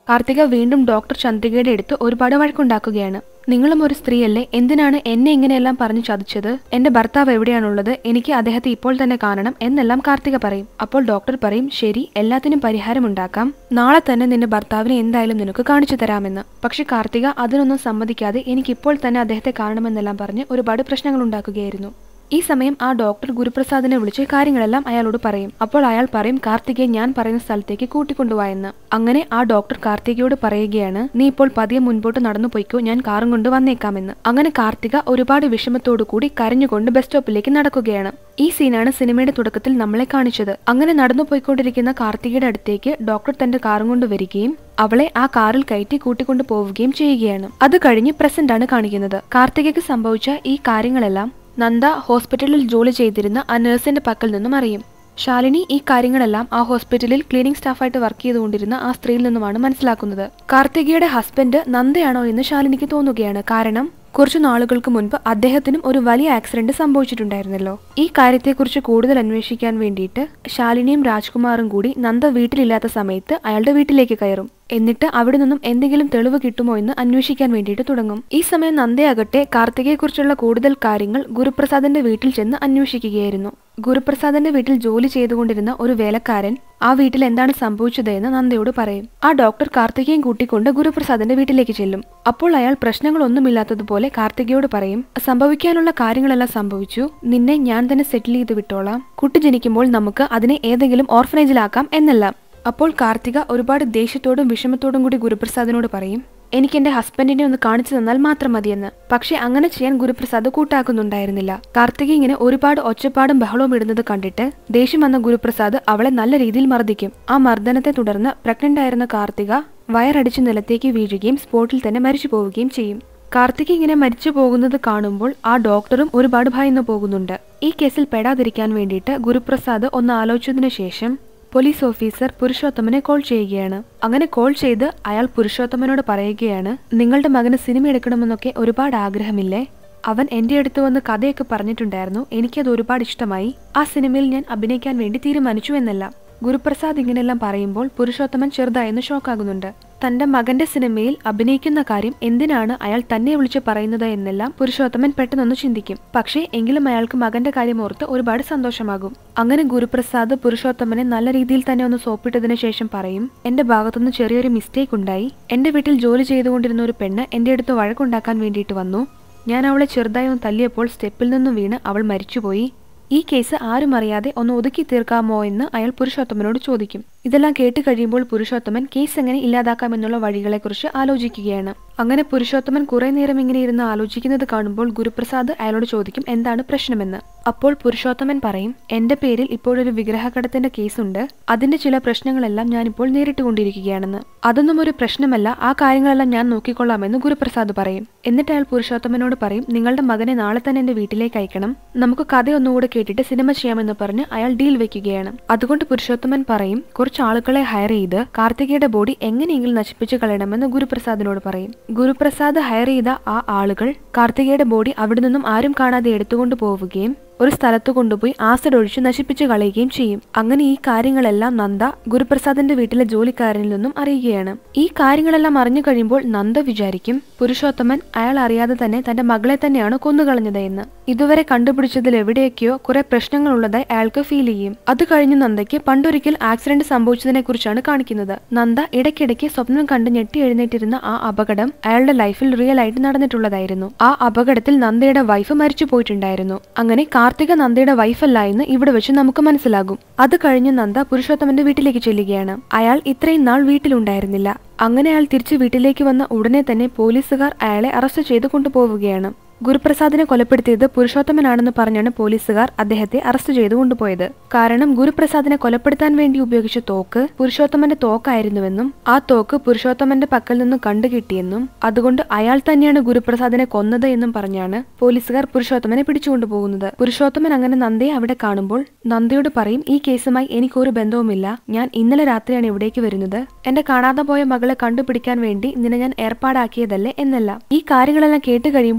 കാർത്തിക വീണ്ടും ഡോക്ടർ ചന്ദ്രികയുടെ അടുത്ത് ഒരുപാട് വഴക്കുണ്ടാക്കുകയാണ്. നിങ്ങളും ഒരു സ്ത്രീയല്ലേ, എന്തിനാണ് എന്നെ ഇങ്ങനെയെല്ലാം പറഞ്ഞു ചതിച്ചത്? എന്റെ ഭർത്താവ് എവിടെയാണുള്ളത്? എനിക്ക് അദ്ദേഹത്തെ ഇപ്പോൾ തന്നെ കാണണം എന്നെല്ലാം കാർത്തിക പറയും. അപ്പോൾ ഡോക്ടർ പറയും, ശരി, എല്ലാത്തിനും പരിഹാരമുണ്ടാക്കാം, നാളെ തന്നെ നിന്റെ ഭർത്താവിനെ എന്തായാലും നിനക്ക് കാണിച്ചു തരാമെന്ന്. പക്ഷെ കാർത്തിക അതിനൊന്നും സമ്മതിക്കാതെ എനിക്കിപ്പോൾ തന്നെ അദ്ദേഹത്തെ കാണണമെന്നെല്ലാം പറഞ്ഞ് ഒരുപാട് പ്രശ്നങ്ങൾ ഉണ്ടാക്കുകയായിരുന്നു. ഈ സമയം ആ ഡോക്ടർ ഗുരുപ്രസാദിനെ വിളിച്ച് കാര്യങ്ങളെല്ലാം അയാളോട് പറയും. അപ്പോൾ അയാൾ പറയും, കാർത്തികയെ ഞാൻ പറയുന്ന സ്ഥലത്തേക്ക് കൂട്ടിക്കൊണ്ടുപോയെന്ന്. അങ്ങനെ ആ ഡോക്ടർ കാർത്തികയോട് പറയുകയാണ്, നീ ഇപ്പോൾ പതിയെ മുൻപോട്ട് നടന്നു പോയിക്കോ, ഞാൻ കാറും കൊണ്ട് വന്നേക്കാമെന്ന്. അങ്ങനെ കാർത്തിക ഒരുപാട് വിഷമത്തോടു കൂടി കരഞ്ഞുകൊണ്ട് ബസ് സ്റ്റോപ്പിലേക്ക് നടക്കുകയാണ്. ഈ സീനാണ് സിനിമയുടെ തുടക്കത്തിൽ നമ്മളെ കാണിച്ചത്. അങ്ങനെ നടന്നു പോയിക്കൊണ്ടിരിക്കുന്ന കാർത്തികയുടെ അടുത്തേക്ക് ഡോക്ടർ തന്റെ കാറും കൊണ്ട് വരികയും അവളെ ആ കാറിൽ കയറ്റി കൂട്ടിക്കൊണ്ടു പോവുകയും ചെയ്യുകയാണ്. അത് കഴിഞ്ഞ് പ്രസന്റ് ആണ് കാണിക്കുന്നത്. കാർത്തികയ്ക്ക് സംഭവിച്ച ഈ കാര്യങ്ങളെല്ലാം നന്ദ ഹോസ്പിറ്റലിൽ ജോലി ചെയ്തിരുന്ന ആ നഴ്സിന്റെ പക്കൽ നിന്നും അറിയും. ശാലിനി ഈ കാര്യങ്ങളെല്ലാം ആ ഹോസ്പിറ്റലിൽ ക്ലീനിംഗ് സ്റ്റാഫായിട്ട് വർക്ക് ചെയ്തുകൊണ്ടിരുന്ന ആ സ്ത്രീയിൽ നിന്നുമാണ് മനസ്സിലാക്കുന്നത്. കാർത്തികയുടെ ഹസ്ബൻഡ് നന്ദയാണോ എന്ന് ശാലിനിക്ക് തോന്നുകയാണ്. കാരണം കുറച്ചു നാളുകൾക്ക് മുൻപ് അദ്ദേഹത്തിനും ഒരു വലിയ ആക്സിഡന്റ് സംഭവിച്ചിട്ടുണ്ടായിരുന്നല്ലോ. ഈ കാര്യത്തെക്കുറിച്ച് കൂടുതൽ അന്വേഷിക്കാൻ വേണ്ടിയിട്ട് ശാലിനിയും രാജ്കുമാറും കൂടി നന്ദ വീട്ടിലില്ലാത്ത സമയത്ത് അയാളുടെ വീട്ടിലേക്ക് കയറും. എന്നിട്ട് അവിടെ നിന്നും എന്തെങ്കിലും തെളിവ് കിട്ടുമോ എന്ന് അന്വേഷിക്കാൻ വേണ്ടിയിട്ട് തുടങ്ങും. ഈ സമയം നന്ദയാകട്ടെ കാർത്തികയെക്കുറിച്ചുള്ള കൂടുതൽ കാര്യങ്ങൾ ഗുരുപ്രസാദിന്റെ വീട്ടിൽ ചെന്ന് അന്വേഷിക്കുകയായിരുന്നു. ഗുരുപ്രസാദിന്റെ വീട്ടിൽ ജോലി ചെയ്തുകൊണ്ടിരുന്ന ഒരു വേലക്കാരൻ ആ വീട്ടിൽ എന്താണ് സംഭവിച്ചത് എന്ന് നന്ദയോട് പറയും. ആ ഡോക്ടർ കാർത്തികയും കൂട്ടിക്കൊണ്ട് ഗുരുപ്രസാദിന്റെ വീട്ടിലേക്ക് ചെല്ലും. അപ്പോൾ അയാൾ പ്രശ്നങ്ങളൊന്നുമില്ലാത്തതുപോലെ കാർത്തികയോട് പറയും, സംഭവിക്കാനുള്ള കാര്യങ്ങളെല്ലാം സംഭവിച്ചു, നിന്നെ ഞാൻ തന്നെ സെറ്റിൽ ചെയ്ത് വിട്ടോളാം, കുട്ടി ജനിക്കുമ്പോൾ നമുക്ക് അതിനെ ഏതെങ്കിലും ഓർഫനേജിലാക്കാം എന്നെല്ലാം. അപ്പോൾ കാർത്തിക ഒരുപാട് ദേഷ്യത്തോടും വിഷമത്തോടും കൂടി ഗുരുപ്രസാദിനോട് പറയും, എനിക്ക് എന്റെ ഹസ്ബൻഡിനെ ഒന്ന് കാണിച്ചു തന്നാൽ മാത്രം മതിയെന്ന്. പക്ഷെ അങ്ങനെ ചെയ്യാൻ ഗുരുപ്രസാദ് കൂട്ടാക്കുന്നുണ്ടായിരുന്നില്ല. കാർത്തിക ഇങ്ങനെ ഒരുപാട് ഒച്ചപ്പാടും ബഹളവും ഇടുന്നത് കണ്ടിട്ട് ദേഷ്യം വന്ന ഗുരുപ്രസാദ് അവളെ നല്ല രീതിയിൽ മർദ്ദിക്കും. ആ മർദ്ദനത്തെ തുടർന്ന് പ്രഗ്നന്റ് ആയിരുന്ന കാർത്തിക വയറടിച്ച് നിലത്തേക്ക് വീഴുകയും സ്പോട്ടിൽ തന്നെ മരിച്ചു പോവുകയും ചെയ്യും. കാർത്തിക ഇങ്ങനെ മരിച്ചു പോകുന്നത് കാണുമ്പോൾ ആ ഡോക്ടറും ഒരുപാട് ഭയന്നു പോകുന്നുണ്ട്. ഈ കേസിൽ പെടാതിരിക്കാൻ വേണ്ടിയിട്ട് ഗുരുപ്രസാദ് ഒന്ന് ആലോചിച്ചതിനു ശേഷം പോലീസ് ഓഫീസർ പുരുഷോത്തമനെ കോൾ ചെയ്യുകയാണ്. അങ്ങനെ കോൾ ചെയ്ത് അയാൾ പുരുഷോത്തമനോട് പറയുകയാണ്, നിങ്ങളുടെ മകന് സിനിമ എടുക്കണമെന്നൊക്കെ ഒരുപാട് ആഗ്രഹമില്ലേ? അവൻ എന്റെ അടുത്ത് വന്ന് കഥയൊക്കെ പറഞ്ഞിട്ടുണ്ടായിരുന്നു, എനിക്കത് ഒരുപാട് ഇഷ്ടമായി, ആ സിനിമയിൽ ഞാൻ അഭിനയിക്കാൻ വേണ്ടി തീരുമാനിച്ചു എന്നല്ല. ഗുരുപ്രസാദ് ഇങ്ങനെയെല്ലാം പറയുമ്പോൾ പുരുഷോത്തമൻ ചെറുതായെന്ന് ഷോക്കാകുന്നുണ്ട്. തന്റെ മകന്റെ സിനിമയിൽ അഭിനയിക്കുന്ന കാര്യം എന്തിനാണ് അയാൾ തന്നെ വിളിച്ച് പറയുന്നത് എന്നെല്ലാം പുരുഷോത്തമൻ പെട്ടെന്നൊന്ന് ചിന്തിക്കും. പക്ഷേ എങ്കിലും അയാൾക്ക് മകന്റെ കാര്യം ഓർത്ത് ഒരുപാട് സന്തോഷമാകും. അങ്ങനെ ഗുരുപ്രസാദ് പുരുഷോത്തമനെ നല്ല രീതിയിൽ തന്നെ ഒന്ന് സോപ്പിട്ടതിനു ശേഷം പറയും, എന്റെ ഭാഗത്തുനിന്ന് ചെറിയൊരു മിസ്റ്റേക്ക് ഉണ്ടായി, എന്റെ വീട്ടിൽ ജോലി ചെയ്തുകൊണ്ടിരുന്ന ഒരു പെണ്ണ് എന്റെ അടുത്ത് വഴക്കുണ്ടാക്കാൻ വേണ്ടിയിട്ട് വന്നു, ഞാൻ അവളെ ചെറുതായി ഒന്ന് തല്ലിയപ്പോൾ സ്റ്റെപ്പിൽ നിന്നും വീണ് അവൾ മരിച്ചുപോയി, ഈ കേസ് ആരും അറിയാതെ ഒന്ന് ഒതുക്കി തീർക്കാമോ എന്ന് അയാൾ പുരുഷോത്തമനോട് ചോദിക്കും. ഇതെല്ലാം കേട്ട് കഴിയുമ്പോൾ പുരുഷോത്തമൻ കേസ് എങ്ങനെ ഇല്ലാതാക്കാമെന്നുള്ള വഴികളെക്കുറിച്ച് ആലോചിക്കുകയാണ്. അങ്ങനെ പുരുഷോത്തമൻ കുറെ നേരം ഇങ്ങനെ ഇരുന്ന് ആലോചിക്കുന്നത് കാണുമ്പോൾ ഗുരുപ്രസാദ് അയാളോട് ചോദിക്കും, എന്താണ് പ്രശ്നമെന്ന്. അപ്പോൾ പുരുഷോത്തമൻ പറയും, എന്റെ പേരിൽ ഇപ്പോഴൊരു വിഗ്രഹക്കടത്തിന്റെ കേസുണ്ട്, അതിന്റെ ചില പ്രശ്നങ്ങളെല്ലാം ഞാനിപ്പോൾ നേരിട്ടുകൊണ്ടിരിക്കുകയാണെന്ന്. അതൊന്നും ഒരു പ്രശ്നമല്ല, ആ കാര്യങ്ങളെല്ലാം ഞാൻ നോക്കിക്കൊള്ളാമെന്ന് ഗുരുപ്രസാദ് പറയും. എന്നിട്ട് അയാൾ പുരുഷോത്തമനോട് പറയും, നിങ്ങളുടെ മകനെ നാളെ തന്നെ എന്റെ വീട്ടിലേക്ക് അയക്കണം, നമുക്ക് കഥ ഒന്നുകൂടെ കേട്ടിട്ട് സിനിമ ചെയ്യാമെന്ന് പറഞ്ഞ് അയാൾ ഡീൽ വെക്കുകയാണ്. അതുകൊണ്ട് പുരുഷോത്തമൻ പറയും, കുറച്ച് ആളുകളെ ഹയർ ചെയ്ത് കാർത്തികയുടെ ബോഡി എങ്ങനെയെങ്കിലും നശിപ്പിച്ചു കളയണമെന്ന് ഗുരുപ്രസാദിനോട് പറയും. ഗുരുപ്രസാദ് ഹയർ ചെയ്ത ആ ആളുകൾ കാർത്തികയുടെ ബോഡി അവിടെ നിന്നും ആരും കാണാതെ എടുത്തുകൊണ്ട് പോവുകയും ഒരു സ്ഥലത്ത് കൊണ്ടുപോയി ആസിഡ് ഒഴിച്ച് നശിപ്പിച്ചു കളയുകയും ചെയ്യും. അങ്ങനെ ഈ കാര്യങ്ങളെല്ലാം നന്ദ ഗുരുപ്രസാദിന്റെ വീട്ടിലെ ജോലിക്കാരനിൽ നിന്നും അറിയുകയാണ്. ഈ കാര്യങ്ങളെല്ലാം അറിഞ്ഞു കഴിയുമ്പോൾ നന്ദ വിചാരിക്കും, പുരുഷോത്തമൻ അയാൾ അറിയാതെ തന്നെ തന്റെ മകളെ തന്നെയാണ് കൊന്നുകളഞ്ഞത് എന്ന്. ഇതുവരെ കണ്ടുപിടിച്ചതിൽ എവിടെയൊക്കെയോ കുറെ പ്രശ്നങ്ങൾ ഉള്ളതായി അയാൾക്ക് ഫീൽ ചെയ്യും. അത് കഴിഞ്ഞ് നന്ദയ്ക്ക് പണ്ടൊരിക്കൽ ആക്സിഡന്റ് സംഭവിച്ചതിനെ കുറിച്ചാണ് കാണിക്കുന്നത്. നന്ദ ഇടയ്ക്കിടയ്ക്ക് സ്വപ്നം കണ്ട് ഞെട്ടി എഴുന്നേറ്റിരുന്ന ആ അപകടം അയാളുടെ ലൈഫിൽ റിയൽ ആയിട്ട് നടന്നിട്ടുള്ളതായിരുന്നു. ആ അപകടത്തിൽ നന്ദയുടെ വൈഫ് മരിച്ചു പോയിട്ടുണ്ടായിരുന്നു. അങ്ങനെ കാർത്തിക നന്ദയുടെ വൈഫല്ല എന്ന് ഇവിടെ വെച്ച് നമുക്ക് മനസ്സിലാകും. അത് കഴിഞ്ഞ് നന്ദ പുരുഷോത്തമന്റെ വീട്ടിലേക്ക് ചെല്ലുകയാണ്. അയാൾ ഇത്രയും നാൾ വീട്ടിലുണ്ടായിരുന്നില്ല. അങ്ങനെ അയാൾ തിരിച്ച് വീട്ടിലേക്ക് വന്ന ഉടനെ തന്നെ പോലീസുകാർ അയാളെ അറസ്റ്റ് ചെയ്ത് കൊണ്ടുപോവുകയാണ്. ഗുരുപ്രസാദിനെ കൊലപ്പെടുത്തിയത് പുരുഷോത്തമനാണെന്ന് പറഞ്ഞാണ് പോലീസുകാർ അദ്ദേഹത്തെ അറസ്റ്റ് ചെയ്തു കൊണ്ടുപോയത്. കാരണം ഗുരുപ്രസാദിനെ കൊലപ്പെടുത്താൻ വേണ്ടി ഉപയോഗിച്ച തോക്ക് പുരുഷോത്തമന്റെ തോക്കായിരുന്നുവെന്നും ആ തോക്ക് പുരുഷോത്തമന്റെ പക്കൽ നിന്നും കണ്ടുകിട്ടിയെന്നും അതുകൊണ്ട് അയാൾ തന്നെയാണ് ഗുരുപ്രസാദിനെ കൊന്നത് എന്നും പറഞ്ഞാണ് പോലീസുകാർ പുരുഷോത്തമനെ പിടിച്ചുകൊണ്ടുപോകുന്നത്. പുരുഷോത്തമൻ അങ്ങനെ നന്ദയെ അവിടെ കാണുമ്പോൾ നന്ദയോട് പറയും, ഈ കേസുമായി എനിക്കൊരു ബന്ധവുമില്ല, ഞാൻ ഇന്നലെ രാത്രിയാണ് ഇവിടേക്ക് വരുന്നത്, എന്റെ കാണാതെ പോയ മകളെ കണ്ടുപിടിക്കാൻ വേണ്ടി നിന്നെ ഞാൻ ഏർപ്പാടാക്കിയതല്ലേ എന്നല്ല. ഈ കാര്യങ്ങളെല്ലാം കേട്ട് കഴിയുമ്പോൾ നന്ദയ്ക്ക്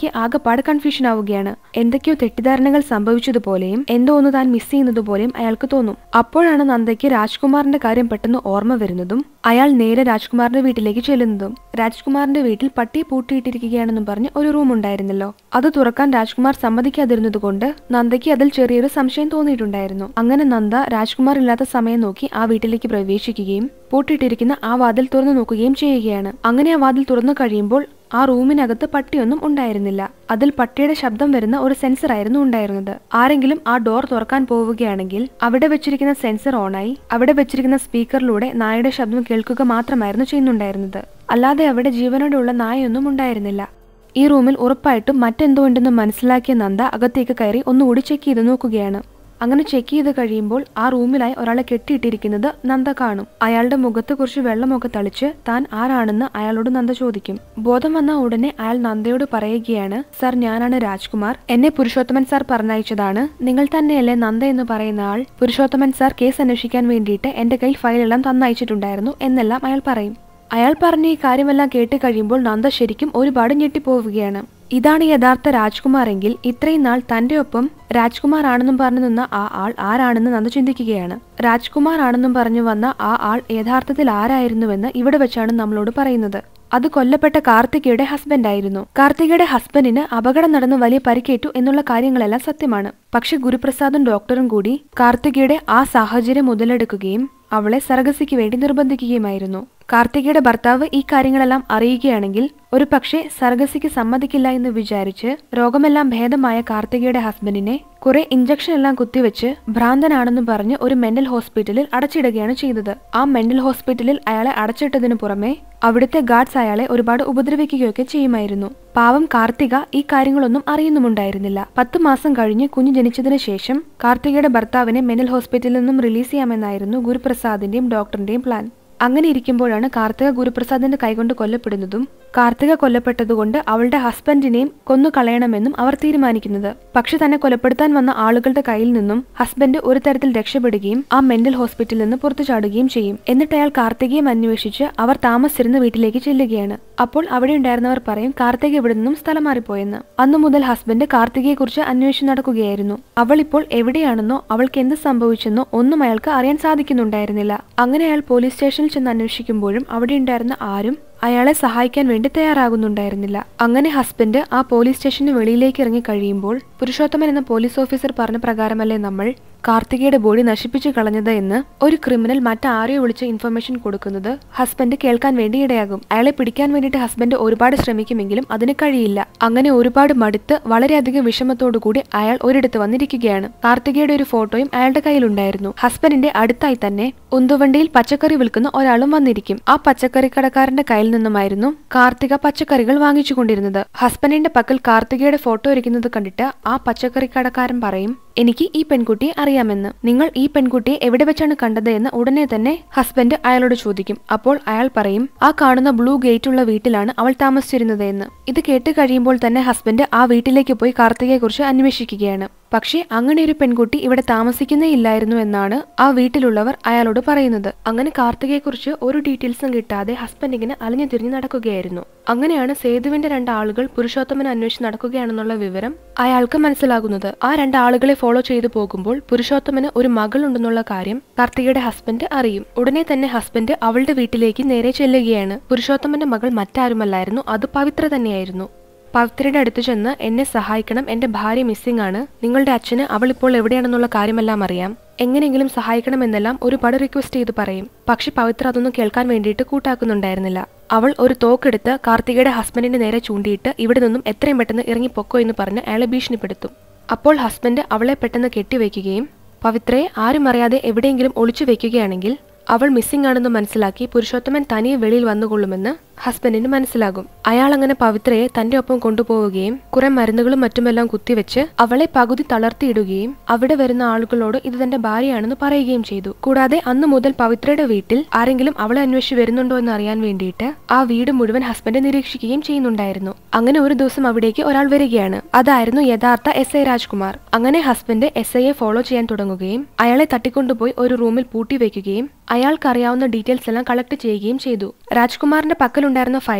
നന്ദയ്ക്ക് ആകെപ്പാട് കൺഫ്യൂഷൻ ആവുകയാണ്. എന്തൊക്കെയോ തെറ്റിദ്ധാരണകൾ സംഭവിച്ചതുപോലെയും എന്തോ ഒന്ന് താൻ മിസ് ചെയ്യുന്നതുപോലെയും അയാൾക്ക് തോന്നും. അപ്പോഴാണ് നന്ദയ്ക്ക് രാജ്കുമാറിന്റെ കാര്യം പെട്ടെന്ന് ഓർമ്മ വരുന്നതും അയാൾ നേരെ രാജ്കുമാറിന്റെ വീട്ടിലേക്ക് ചെല്ലുന്നതും. രാജ്കുമാറിന്റെ വീട്ടിൽ പട്ടിയെ പൂട്ടിയിട്ടിരിക്കുകയാണെന്നും പറഞ്ഞ് ഒരു റൂം ഉണ്ടായിരുന്നല്ലോ. അത് തുറക്കാൻ രാജ്കുമാർ സമ്മതിക്കാതിരുന്നതുകൊണ്ട് നന്ദയ്ക്ക് അതിൽ ചെറിയൊരു സംശയം തോന്നിയിട്ടുണ്ടായിരുന്നു. അങ്ങനെ നന്ദ രാജ്കുമാർ ഇല്ലാത്ത സമയം നോക്കി ആ വീട്ടിലേക്ക് പ്രവേശിക്കുകയും പൂട്ടിയിട്ടിരിക്കുന്ന ആ വാതിൽ തുറന്നു നോക്കുകയും ചെയ്യുകയാണ്. അങ്ങനെ ആ വാതിൽ തുറന്നു കഴിയുമ്പോൾ ആ റൂമിനകത്ത് പട്ടിയൊന്നും ഉണ്ടായിരുന്നില്ല. അതിൽ പട്ടിയുടെ ശബ്ദം വരുന്ന ഒരു സെൻസർ ആയിരുന്നു ഉണ്ടായിരുന്നത്. ആരെങ്കിലും ആ ഡോർ തുറക്കാൻ പോവുകയാണെങ്കിൽ അവിടെ വെച്ചിരിക്കുന്ന സെൻസർ ഓണായി അവിടെ വെച്ചിരിക്കുന്ന സ്പീക്കറിലൂടെ നായയുടെ ശബ്ദം കേൾക്കുക മാത്രമായിരുന്നു ചെയ്യുന്നുണ്ടായിരുന്നത്. അല്ലാതെ അവിടെ ജീവനോടെയുള്ള നായയൊന്നും ഉണ്ടായിരുന്നില്ല. ഈ റൂമിൽ ഉറപ്പായിട്ടും മറ്റെന്തോ ഉണ്ടെന്ന് മനസ്സിലാക്കിയ നന്ദ അകത്തേക്ക് കയറി ഒന്നുകൂടി ചെക്ക് ചെയ്ത് നോക്കുകയാണ്. അങ്ങനെ ചെക്ക് ചെയ്ത് കഴിയുമ്പോൾ ആ റൂമിലായി ഒരാളെ കെട്ടിയിട്ടിരിക്കുന്നത് നന്ദ കാണും. അയാളുടെ മുഖത്ത് കുറച്ച് വെള്ളമൊക്കെ തളിച്ച് താൻ ആരാണെന്ന് അയാളോട് നന്ദ ചോദിക്കും. ബോധം വന്ന ഉടനെ അയാൾ നന്ദയോട് പറയുകയാണ്, സർ, ഞാനാണ് രാജ്കുമാർ. എന്നെ പുരുഷോത്തമൻ സാർ പറഞ്ഞയച്ചതാണ്. നിങ്ങൾ തന്നെയല്ലേ നന്ദ എന്ന് പറയുന്ന ആൾ? പുരുഷോത്തമൻ സാർ കേസ് അന്വേഷിക്കാൻ വേണ്ടിയിട്ട് എന്റെ കയ്യിൽ ഫയലെല്ലാം തന്നയച്ചിട്ടുണ്ടായിരുന്നു എന്നെല്ലാം അയാൾ പറയും. അയാൾ പറഞ്ഞ ഈ കാര്യമെല്ലാം കേട്ട് കഴിയുമ്പോൾ നന്ദ ശരിക്കും ഒരുപാട് ഞെട്ടിപ്പോവുകയാണ്. ഇതാണ് യഥാർത്ഥ രാജ്കുമാർ എങ്കിൽ ഇത്രയും നാൾ തന്റെ ഒപ്പം രാജ്കുമാർ ആണെന്നും പറഞ്ഞു നിന്ന ആ ആൾ ആരാണെന്ന് നന്ദ ചിന്തിക്കുകയാണ്. രാജ്കുമാർ ആണെന്നും പറഞ്ഞു വന്ന ആ ആൾ യഥാർത്ഥത്തിൽ ആരായിരുന്നുവെന്ന് ഇവിടെ വെച്ചാണ് നമ്മളോട് പറയുന്നത്. അത് കൊല്ലപ്പെട്ട കാർത്തികയുടെ ഹസ്ബൻഡ് ആയിരുന്നു. കാർത്തികയുടെ ഹസ്ബൻഡിന് അപകടം നടന്ന് വലിയ പരിക്കേറ്റു എന്നുള്ള കാര്യങ്ങളെല്ലാം സത്യമാണ്. പക്ഷെ ഗുരുപ്രസാദും ഡോക്ടറും കൂടി കാർത്തികയുടെ ആ സാഹചര്യം മുതലെടുക്കുകയും അവളെ സർഗസിക്ക് വേണ്ടി നിർബന്ധിക്കുകയുമായിരുന്നു. കാർത്തികയുടെ ഭർത്താവ് ഈ കാര്യങ്ങളെല്ലാം അറിയുകയാണെങ്കിൽ ഒരു പക്ഷേ സർഗസിക്ക് സമ്മതിക്കില്ല എന്ന് വിചാരിച്ച് രോഗമെല്ലാം ഭേദമായ കാർത്തികയുടെ ഹസ്ബൻഡിനെ കുറെ ഇഞ്ചക്ഷൻ എല്ലാം കുത്തിവെച്ച് ഭ്രാന്തനാണെന്ന് പറഞ്ഞ് ഒരു മെന്റൽ ഹോസ്പിറ്റലിൽ അടച്ചിടുകയാണ് ചെയ്തത്. ആ മെന്റൽ ഹോസ്പിറ്റലിൽ അയാളെ അടച്ചിട്ടതിനു പുറമെ അവിടുത്തെ ഗാർഡ്സ് അയാളെ ഒരുപാട് ഉപദ്രവിക്കുകയൊക്കെ ചെയ്യുമായിരുന്നു. പാവം കാർത്തിക ഈ കാര്യങ്ങളൊന്നും അറിയുന്നുമുണ്ടായിരുന്നില്ല. 10 മാസം കഴിഞ്ഞ് കുഞ്ഞു ജനിച്ചതിന് ശേഷം കാർത്തികയുടെ ഭർത്താവിനെ മെന്റൽ ഹോസ്പിറ്റലിൽ നിന്നും റിലീസ് ചെയ്യാമെന്നായിരുന്നു ഗുരുപ്രസാദിന്റെയും ഡോക്ടറിന്റെയും പ്ലാൻ. അങ്ങനെ ഇരിക്കുമ്പോഴാണ് കാർത്തിക ഗുരുപ്രസാദിന്റെ കൈകൊണ്ട് കൊല്ലപ്പെടുന്നതും കാർത്തിക കൊല്ലപ്പെട്ടതുകൊണ്ട് അവളുടെ ഹസ്ബൻഡിനെയും കൊന്നു കളയണമെന്നും അവർ തീരുമാനിക്കുന്നത്. പക്ഷെ തന്നെ കൊലപ്പെടുത്താൻ വന്ന ആളുകളുടെ കയ്യിൽ നിന്നും ഹസ്ബൻഡ് ഒരു തരത്തിൽ രക്ഷപ്പെടുകയും ആ മെന്റൽ ഹോസ്പിറ്റലിൽ നിന്ന് പുറത്തു ചാടുകയും ചെയ്യും. എന്നിട്ട് അയാൾ കാർത്തികയെ അന്വേഷിച്ച് അവർ താമസിച്ചിരുന്ന വീട്ടിലേക്ക് ചെല്ലുകയാണ്. അപ്പോൾ അവിടെ ഉണ്ടായിരുന്നവർ പറയും കാർത്തിക ഇവിടെ നിന്നും സ്ഥലം മാറിപ്പോയെന്ന്. അന്നു മുതൽ ഹസ്ബൻഡ് കാർത്തികയെ കുറിച്ച് അന്വേഷിച്ച് നടക്കുകയായിരുന്നു. അവൾ ഇപ്പോൾ എവിടെയാണെന്നോ അവൾക്ക് എന്ത് സംഭവിച്ചെന്നോ ഒന്നും അയാൾക്ക് അറിയാൻ സാധിക്കുന്നുണ്ടായിരുന്നില്ല. അങ്ങനെ അയാൾ പോലീസ് സ്റ്റേഷനിൽ ചെന്ന് അന്വേഷിക്കുമ്പോഴും അവിടെ ഉണ്ടായിരുന്ന ആരും അയാളെ സഹായിക്കാൻ വേണ്ടി തയ്യാറാകുന്നുണ്ടായിരുന്നില്ല. അങ്ങനെ ഹസ്ബൻഡ് ആ പോലീസ് സ്റ്റേഷന് വെളിയിലേക്ക് ഇറങ്ങി കഴിയുമ്പോൾ പുരുഷോത്തമൻ എന്ന പോലീസ് ഓഫീസർ പറഞ്ഞ പ്രകാരമല്ലേ നമ്മൾ കാർത്തികയുടെ ബോഡി നശിപ്പിച്ചു കളഞ്ഞത് എന്ന് ഒരു ക്രിമിനൽ മറ്റാരെയോ വിളിച്ച് ഇൻഫർമേഷൻ കൊടുക്കുന്നത് ഹസ്ബൻഡ് കേൾക്കാൻ വേണ്ടി ഇടയാകും. അയാളെ പിടിക്കാൻ വേണ്ടിയിട്ട് ഹസ്ബൻഡ് ഒരുപാട് ശ്രമിക്കുമെങ്കിലും അതിന് കഴിയില്ല. അങ്ങനെ ഒരുപാട് മടുത്ത് വളരെയധികം വിഷമത്തോടുകൂടി അയാൾ ഒരിടത്ത് വന്നിരിക്കുകയാണ്. കാർത്തികയുടെ ഒരു ഫോട്ടോയും അയാളുടെ കയ്യിലുണ്ടായിരുന്നു. ഹസ്ബൻഡിന്റെ അടുത്തായി തന്നെ ഉന്തുവണ്ടിയിൽ പച്ചക്കറി വിൽക്കുന്ന ഒരാളും വന്നിരിക്കും. ആ പച്ചക്കറി കടക്കാരന്റെ കയ്യിൽ നിന്നുമായിരുന്നു കാർത്തിക പച്ചക്കറികൾ വാങ്ങിച്ചു കൊണ്ടിരുന്നത്. ഹസ്ബൻഡിന്റെ പക്കൽ കാർത്തികയുടെ ഫോട്ടോ ഇരിക്കുന്നത് കണ്ടിട്ട് ആ പച്ചക്കറി കടക്കാരൻ പറയും, എനിക്ക് ഈ പെൺകുട്ടിയെ അറിയാമെന്ന്. നിങ്ങൾ ഈ പെൺകുട്ടിയെ എവിടെ വെച്ചാണ് കണ്ടത് എന്ന് ഉടനെ തന്നെ ഹസ്ബൻഡ് അയാളോട് ചോദിക്കും. അപ്പോൾ അയാൾ പറയും, ആ കാണുന്ന ബ്ലൂ ഗേറ്റ് ഉള്ള വീട്ടിലാണ് അവൾ താമസിച്ചിരുന്നത് എന്ന്. ഇത് കേട്ട് കഴിയുമ്പോൾ തന്നെ ഹസ്ബൻഡ് ആ വീട്ടിലേക്ക് പോയി കാർത്തികയെ കുറിച്ച് അന്വേഷിക്കുകയാണ്. പക്ഷേ അങ്ങനെ ഒരു പെൺകുട്ടി ഇവിടെ താമസിക്കുന്നേ ഇല്ലായിരുന്നു എന്നാണ് ആ വീട്ടിലുള്ളവർ അയാളോട് പറയുന്നത്. അങ്ങനെ കാർത്തികയെക്കുറിച്ച് ഒരു ഡീറ്റെയിൽസും കിട്ടാതെ ഹസ്ബൻഡ് ഇങ്ങനെ അലഞ്ഞു തിരിഞ്ഞ് നടക്കുകയായിരുന്നു. അങ്ങനെയാണ് സേതുവിന്റെ 2 ആളുകൾ പുരുഷോത്തമനെ അന്വേഷിച്ച് നടക്കുകയാണെന്നുള്ള വിവരം അയാൾക്ക് മനസ്സിലാകുന്നത്. ആ 2 ആളുകളെ ഫോളോ ചെയ്തു പോകുമ്പോൾ പുരുഷോത്തമന് ഒരു മകൾ ഉണ്ടെന്നുള്ള കാര്യം കാർത്തികയുടെ ഹസ്ബൻഡ് അറിയും. ഉടനെ തന്നെ ഹസ്ബൻഡ് അവളുടെ വീട്ടിലേക്ക് നേരെ ചെല്ലുകയാണ്. പുരുഷോത്തമന്റെ മകൾ മറ്റാരുമല്ലായിരുന്നു, അത് പവിത്ര തന്നെയായിരുന്നു. പവിത്രയുടെ അടുത്ത് ചെന്ന് എന്നെ സഹായിക്കണം, എന്റെ ഭാര്യ മിസ്സിംഗ് ആണ്, നിങ്ങളുടെ അച്ഛന് അവൾ ഇപ്പോൾ എവിടെയാണെന്നുള്ള കാര്യമെല്ലാം അറിയാം, എങ്ങനെയെങ്കിലും സഹായിക്കണമെന്നെല്ലാം ഒരുപാട് റിക്വസ്റ്റ് ചെയ്ത് പറയും. പക്ഷെ പവിത്ര അതൊന്നും കേൾക്കാൻ വേണ്ടിയിട്ട് കൂട്ടാക്കുന്നുണ്ടായിരുന്നില്ല. അവൾ ഒരു തോക്കെടുത്ത് കാർത്തികയുടെ ഹസ്ബൻഡിന്റെ നേരെ ചൂണ്ടിയിട്ട് ഇവിടെ നിന്നും എത്രയും പെട്ടെന്ന് ഇറങ്ങിപ്പൊക്കോ എന്ന് പറഞ്ഞ് അയാളെ ഭീഷണിപ്പെടുത്തും. അപ്പോൾ ഹസ്ബൻഡ് അവളെ പെട്ടെന്ന് കെട്ടിവെക്കുകയും പവിത്രയെ ആരും അറിയാതെ എവിടെയെങ്കിലും ഒളിച്ചു വെക്കുകയാണെങ്കിൽ അവൾ മിസ്സിംഗ് ആണെന്ന് മനസ്സിലാക്കി പുരുഷോത്തമൻ തനിയെ വെളിയിൽ വന്നുകൊള്ളുമെന്ന് ഹസ്ബൻഡിന് മനസ്സിലാകും. അയാൾ അങ്ങനെ പവിത്രയെ തന്റെ ഒപ്പം കൊണ്ടുപോവുകയും കുറെ മരുന്നുകളും മറ്റുമെല്ലാം കുത്തിവെച്ച് അവളെ പകുതി തളർത്തിയിടുകയും അവിടെ വരുന്ന ആളുകളോട് ഇത് തന്റെ ഭാര്യയാണെന്ന് പറയുകയും ചെയ്തു. കൂടാതെ അന്നു മുതൽ പവിത്രയുടെ വീട്ടിൽ ആരെങ്കിലും അവളെ അന്വേഷിച്ച് വരുന്നുണ്ടോ എന്ന് അറിയാൻ വേണ്ടിയിട്ട് ആ വീട് മുഴുവൻ ഹസ്ബൻഡ് നിരീക്ഷിക്കുകയും ചെയ്യുന്നുണ്ടായിരുന്നു. അങ്ങനെ ഒരു ദിവസം അവിടേക്ക് ഒരാൾ വരികയാണ്. അതായിരുന്നു യഥാർത്ഥ SI രാജ്കുമാർ. അങ്ങനെ ഹസ്ബൻഡ് SIയെ ഫോളോ ചെയ്യാൻ തുടങ്ങുകയും അയാളെ തട്ടിക്കൊണ്ടുപോയി ഒരു റൂമിൽ പൂട്ടിവെക്കുകയും അയാൾക്കറിയാവുന്ന ഡീറ്റെയിൽസ് എല്ലാം കളക്ട് ചെയ്യുകയും ചെയ്തു. രാജ്കുമാറിന്റെ പക്കലുണ്ടായിരുന്ന ഫയലിൽ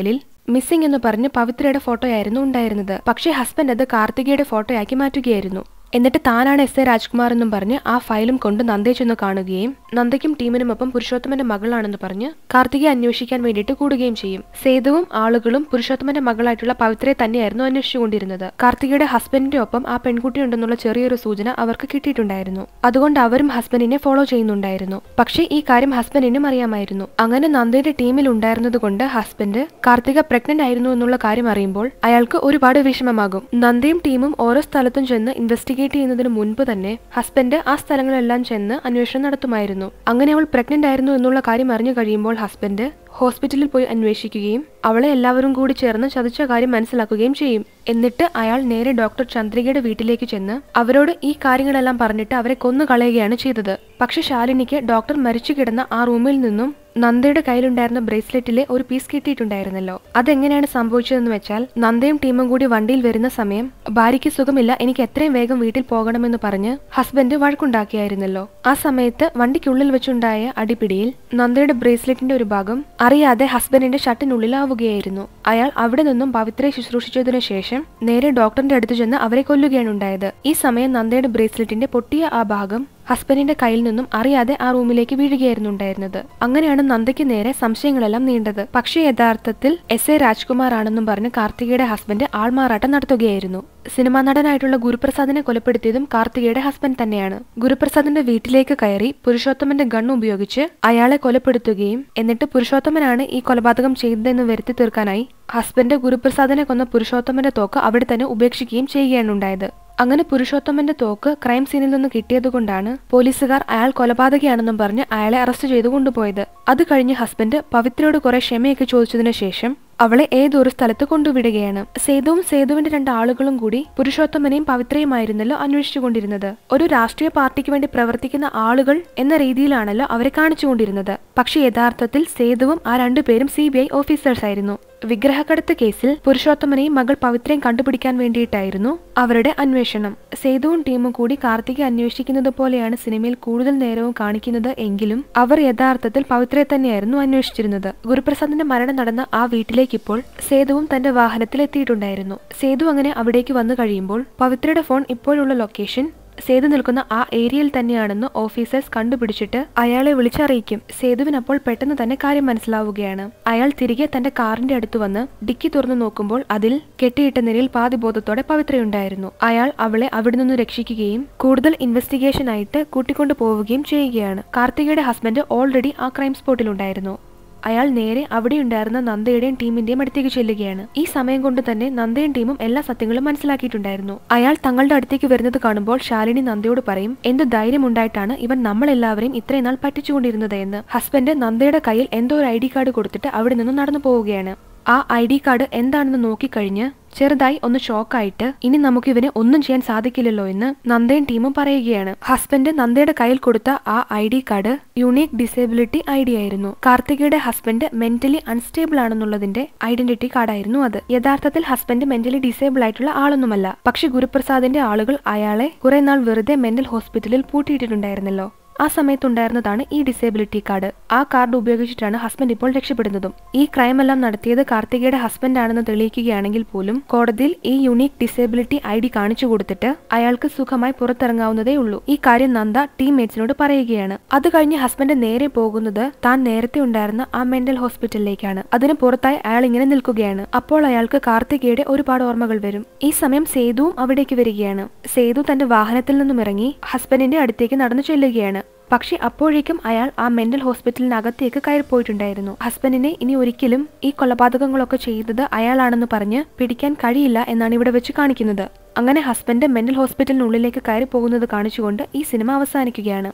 മിസ്സിംഗ് എന്ന് പറഞ്ഞ് പവിത്രയുടെ ഫോട്ടോയായിരുന്നു ഉണ്ടായിരുന്നത്. പക്ഷേ ഹസ്ബൻഡ് അത് കാർത്തികയുടെ ഫോട്ടോയാക്കി മാറ്റുകയായിരുന്നു. എന്നിട്ട് താനാണ് എസ്.എ. രാജ്കുമാർ എന്നും പറഞ്ഞ് ആ ഫയലും കൊണ്ട് നന്ദയെ ചെന്ന് കാണുകയും നന്ദയ്ക്കും ടീമിനുമൊപ്പം പുരുഷോത്തമന്റെ മകളാണെന്ന് പറഞ്ഞ് കാർത്തികയെ അന്വേഷിക്കാൻ വേണ്ടിയിട്ട് കൂടുകയും ചെയ്യും. സേതുവും ആളുകളും പുരുഷോത്തമന്റെ മകളായിട്ടുള്ള പവിത്രയെ തന്നെയായിരുന്നു അന്വേഷിച്ചുകൊണ്ടിരുന്നത്. കാർത്തികയുടെ ഹസ്ബൻഡിന്റെ ഒപ്പം ആ പെൺകുട്ടിയുണ്ടെന്നുള്ള ചെറിയൊരു സൂചന അവർക്ക് കിട്ടിയിട്ടുണ്ടായിരുന്നു. അതുകൊണ്ട് അവരും ഹസ്ബൻഡിനെ ഫോളോ ചെയ്യുന്നുണ്ടായിരുന്നു. പക്ഷേ ഈ കാര്യം ഹസ്ബൻഡിനും അറിയാമായിരുന്നു. അങ്ങനെ നന്ദയുടെ ടീമിൽ ഉണ്ടായിരുന്നത് കൊണ്ട് ഹസ്ബൻഡ് കാർത്തിക പ്രഗ്നന്റ് ആയിരുന്നു എന്നുള്ള കാര്യം അറിയുമ്പോൾ അയാൾക്ക് ഒരുപാട് വിഷമമാകും. നന്ദയും ടീമും ഓരോ സ്ഥലത്തും ചെന്ന് ഇൻവെസ്റ്റിഗേറ്റ് ചെയ്യുന്നതിന് മുൻപ് തന്നെ ഹസ്ബൻഡ് ആ സ്ഥലങ്ങളെല്ലാം ചെന്ന് അന്വേഷണം നടത്തുമായിരുന്നു. അങ്ങനെ അവൾ പ്രഗ്നന്റ് ആയിരുന്നു എന്നുള്ള കാര്യം അറിഞ്ഞു കഴിയുമ്പോൾ ഹസ്ബൻഡ് ഹോസ്പിറ്റലിൽ പോയി അന്വേഷിക്കുകയും അവളെ എല്ലാവരും കൂടി ചേർന്ന് ചതിച്ച കാര്യം മനസ്സിലാക്കുകയും ചെയ്യും. എന്നിട്ട് അയാൾ നേരെ ഡോക്ടർ ചന്ദ്രികയുടെ വീട്ടിലേക്ക് ചെന്ന് അവരോട് ഈ കാര്യങ്ങളെല്ലാം പറഞ്ഞിട്ട് അവരെ കൊന്നു കളയുകയാണ് ചെയ്തത്. പക്ഷെ ശാലിനിക്ക് ഡോക്ടർ മരിച്ചു കിടന്ന ആ റൂമിൽ നിന്നും നന്ദയുടെ കയ്യിലുണ്ടായിരുന്ന ബ്രേസ്ലെറ്റിലെ ഒരു പീസ് കിട്ടിയിട്ടുണ്ടായിരുന്നല്ലോ. അതെങ്ങനെയാണ് സംഭവിച്ചതെന്ന് വെച്ചാൽ നന്ദയും ടീമും കൂടി വണ്ടിയിൽ വരുന്ന സമയം ഭാര്യയ്ക്ക് സുഖമില്ല, എനിക്ക് എത്രയും വേഗം വീട്ടിൽ പോകണമെന്ന് പറഞ്ഞ് ഹസ്ബൻഡ് വഴക്കുണ്ടാക്കിയായിരുന്നല്ലോ. ആ സമയത്ത് വണ്ടിക്കുള്ളിൽ വെച്ചുണ്ടായ അടിപിടിയിൽ നന്ദയുടെ ബ്രേസ്ലെറ്റിന്റെ ഒരു ഭാഗം അറിയാതെ ഹസ്ബൻഡിന്റെ ഷർട്ടിനുള്ളിലാവുകയായിരുന്നു. അയാൾ അവിടെ നിന്നും പവിത്രയെ ശുശ്രൂഷിച്ചതിനു ശേഷം നേരെ ഡോക്ടറിന്റെ അടുത്ത് ചെന്ന് അവരെ കൊല്ലുകയാണ് ഉണ്ടായത്. ഈ സമയം നന്ദയുടെ ബ്രേസ്ലെറ്റിന്റെ പൊട്ടിയ ആ ഭാഗം ഹസ്ബൻഡിന്റെ കയ്യിൽ നിന്നും അറിയാതെ ആ റൂമിലേക്ക് വീഴുകയായിരുന്നു ഉണ്ടായിരുന്നത്. അങ്ങനെയാണ് നന്ദയ്ക്ക് നേരെ സംശയങ്ങളെല്ലാം നീണ്ടത്. പക്ഷേ യഥാർത്ഥത്തിൽ എസ്.എ. രാജ്കുമാർ ആണെന്നും പറഞ്ഞ് കാർത്തികയുടെ ഹസ്ബൻഡ് ആൾമാറാട്ടം നടത്തുകയായിരുന്നു. സിനിമാ നടനായിട്ടുള്ള ഗുരുപ്രസാദിനെ കൊലപ്പെടുത്തിയതും കാർത്തികയുടെ ഹസ്ബൻഡ് തന്നെയാണ്. ഗുരുപ്രസാദിന്റെ വീട്ടിലേക്ക് കയറി പുരുഷോത്തമന്റെ ഗൺ ഉപയോഗിച്ച് അയാളെ കൊലപ്പെടുത്തുകയും എന്നിട്ട് പുരുഷോത്തമനാണ് ഈ കൊലപാതകം ചെയ്തതെന്ന് വരുത്തി തീർക്കാനായി ഹസ്ബൻഡ് ഗുരുപ്രസാദിനെ കൊന്ന പുരുഷോത്തമന്റെ തോക്ക് അവിടെ തന്നെ ഉപേക്ഷിക്കുകയും ചെയ്യുകയാണ് ഉണ്ടായത്. അങ്ങനെ പുരുഷോത്തമന്റെ തോക്ക് ക്രൈം സീനിൽ നിന്ന് കിട്ടിയതുകൊണ്ടാണ് പോലീസുകാർ അയാൾ കൊലപാതകയാണെന്നും പറഞ്ഞ് അയാളെ അറസ്റ്റ് ചെയ്തു കൊണ്ടുപോയത്. അത് കഴിഞ്ഞ് ഹസ്ബൻഡ് പവിത്രയോട് കുറെ ക്ഷമയൊക്കെ ചോദിച്ചതിനു ശേഷം അവളെ ഏതൊരു സ്ഥലത്ത് കൊണ്ടുവിടുകയാണ്. സേതുവും സേതുവിന്റെ 2 ആളുകളും കൂടി പുരുഷോത്തമനെയും പവിത്രയുമായിരുന്നല്ലോ അന്വേഷിച്ചുകൊണ്ടിരുന്നത്. ഒരു രാഷ്ട്രീയ പാർട്ടിക്ക് വേണ്ടി പ്രവർത്തിക്കുന്ന ആളുകൾ എന്ന രീതിയിലാണല്ലോ അവരെ കാണിച്ചുകൊണ്ടിരുന്നത്. പക്ഷെ യഥാർത്ഥത്തിൽ സേതുവും ആ 2 പേരും CBI ഓഫീസേഴ്സ് ആയിരുന്നു. വിഗ്രഹക്കടത്ത് കേസിൽ പുരുഷോത്തമനെയും മകൾ പവിത്രയും കണ്ടുപിടിക്കാൻ വേണ്ടിയിട്ടായിരുന്നു അവരുടെ അന്വേഷണം. സേതുവും ടീമും കൂടി കാർത്തികയെ അന്വേഷിക്കുന്നത് പോലെയാണ് സിനിമയിൽ കൂടുതൽ നേരവും കാണിക്കുന്നത് എങ്കിലും അവർ യഥാർത്ഥത്തിൽ പവിത്രയെ തന്നെയായിരുന്നു അന്വേഷിച്ചിരുന്നത്. ഗുരുപ്രസാദിന്റെ മരണം നടന്ന ആ വീട്ടിലേക്ക് ഇപ്പോൾ സേതുവും തന്റെ വാഹനത്തിൽ എത്തിയിട്ടുണ്ടായിരുന്നു. സേതു അങ്ങനെ അവിടേക്ക് വന്നു കഴിയുമ്പോൾ പവിത്രയുടെ ഫോൺ ഇപ്പോഴുള്ള ലൊക്കേഷൻ സേതു നിൽക്കുന്ന ആ ഏരിയയിൽ തന്നെയാണെന്ന് ഓഫീസേഴ്സ് കണ്ടുപിടിച്ചിട്ട് അയാളെ വിളിച്ചറിയിക്കും. സേതുവിനപ്പോൾ പെട്ടെന്ന് തന്നെ കാര്യം മനസ്സിലാവുകയാണ്. അയാൾ തിരികെ തന്റെ കാറിന്റെ അടുത്ത് വന്ന് ഡിക്കി തുറന്നു നോക്കുമ്പോൾ അതിൽ കെട്ടിയിട്ട നിലയിൽ പാതിബോധത്തോടെ പവിത്രയുണ്ടായിരുന്നു. അയാൾ അവളെ അവിടെ നിന്ന് രക്ഷിക്കുകയും കൂടുതൽ ഇൻവെസ്റ്റിഗേഷൻ ആയിട്ട് കൂട്ടിക്കൊണ്ടു പോവുകയും ചെയ്യുകയാണ്. കാർത്തികയുടെ ഹസ്ബൻഡ് ഓൾറെഡി ആ ക്രൈം സ്പോട്ടിലുണ്ടായിരുന്നു. അയാൾ നേരെ അവിടെയുണ്ടായിരുന്ന നന്ദയുടെയും ടീമിന്റെയും അടുത്തേക്ക് ചെല്ലുകയാണ്. ഈ സമയം കൊണ്ട് തന്നെ നന്ദയും ടീമും എല്ലാ സത്യങ്ങളും മനസ്സിലാക്കിയിട്ടുണ്ടായിരുന്നു. അയാൾ തങ്ങളുടെ അടുത്തേക്ക് വരുന്നത് കാണുമ്പോൾ ശാലിനി നന്ദയോട് പറയും, എന്ത് ധൈര്യം ഉണ്ടായിട്ടാണ് ഇവൻ നമ്മളെല്ലാവരെയും ഇത്രയും നാൾ പറ്റിച്ചുകൊണ്ടിരുന്നത് എന്ന്. ഹസ്ബൻഡ് നന്ദയുടെ കയ്യിൽ എന്തോ ഒരു ID കാർഡ് കൊടുത്തിട്ട് അവിടെ നിന്ന് നടന്നു പോവുകയാണ്. ആ ID കാർഡ് എന്താണെന്ന് നോക്കിക്കഴിഞ്ഞ് ചെറുതായി ഒന്ന് ഷോക്കായിട്ട് ഇനി നമുക്ക് ഇവനെ ഒന്നും ചെയ്യാൻ സാധിക്കില്ലല്ലോ എന്ന് നന്ദയും ടീമും പറയുകയാണ്. ഹസ്ബൻഡ് നന്ദയുടെ കയ്യിൽ കൊടുത്ത ആ ID card unique disability ID ആയിരുന്നു. കാർത്തികയുടെ ഹസ്ബൻഡ് മെന്റലി അൺസ്റ്റേബിൾ ആണെന്നുള്ളതിന്റെ ഐഡന്റിറ്റി കാർഡായിരുന്നു അത്. യഥാർത്ഥത്തിൽ ഹസ്ബൻഡ് മെന്റലി ഡിസേബിൾ ആയിട്ടുള്ള ആളൊന്നുമല്ല. പക്ഷെ ഗുരുപ്രസാദിന്റെ ആളുകൾ അയാളെ കുറെ നാൾ വെറുതെ മെന്റൽ ഹോസ്പിറ്റലിൽ പൂട്ടിയിട്ടിട്ടുണ്ടായിരുന്നല്ലോ. ആ സമയത്തുണ്ടായിരുന്നതാണ് ഈ ഡിസേബിലിറ്റി കാർഡ്. ആ കാർഡ് ഉപയോഗിച്ചിട്ടാണ് ഹസ്ബൻഡ് ഇപ്പോൾ രക്ഷപ്പെടുന്നതും. ഈ ക്രൈം എല്ലാം നടത്തിയത് കാർത്തികയുടെ ഹസ്ബൻഡ് ആണെന്ന് തെളിയിക്കുകയാണെങ്കിൽ പോലും കോടതിയിൽ ഈ യുണീക് ഡിസേബിലിറ്റി ID കാണിച്ചു കൊടുത്തിട്ട് അയാൾക്ക് സുഖമായി പുറത്തിറങ്ങാവുന്നതേ ഉള്ളൂ. ഈ കാര്യം നന്ദ ടീംമേറ്റ്സിനോട് പറയുകയാണ്. അത് കഴിഞ്ഞ് ഹസ്ബൻഡ് നേരെ പോകുന്നത് താൻ നേരത്തെ ഉണ്ടായിരുന്ന ആ മെന്റൽ ഹോസ്പിറ്റലിലേക്കാണ്. അതിന് പുറത്തായി അയാൾ ഇങ്ങനെ നിൽക്കുകയാണ്. അപ്പോൾ അയാൾക്ക് കാർത്തികയുടെ ഒരുപാട് ഓർമ്മകൾ വരും. ഈ സമയം സേതുവും അവിടേക്ക് വരികയാണ്. സേതു തന്റെ വാഹനത്തിൽ നിന്നും ഇറങ്ങി ഹസ്ബൻഡിന്റെ അടുത്തേക്ക് നടന്നു ചെല്ലുകയാണ്. പക്ഷെ അപ്പോഴേക്കും അയാൾ ആ മെന്റൽ ഹോസ്പിറ്റലിനകത്തേക്ക് കയറിപ്പോയിട്ടുണ്ടായിരുന്നു. ഹസ്ബൻഡിനെ ഇനി ഒരിക്കലും ഈ കൊലപാതകങ്ങളൊക്കെ ചെയ്തത് അയാളാണെന്ന് പറഞ്ഞ് പിടിക്കാൻ കഴിയില്ല എന്നാണ് ഇവിടെ വെച്ച് കാണിക്കുന്നത്. അങ്ങനെ ഹസ്ബൻഡ് മെന്റൽ ഹോസ്പിറ്റലിനുള്ളിലേക്ക് കയറി പോകുന്നത് കാണിച്ചുകൊണ്ട് ഈ സിനിമ അവസാനിക്കുകയാണ്.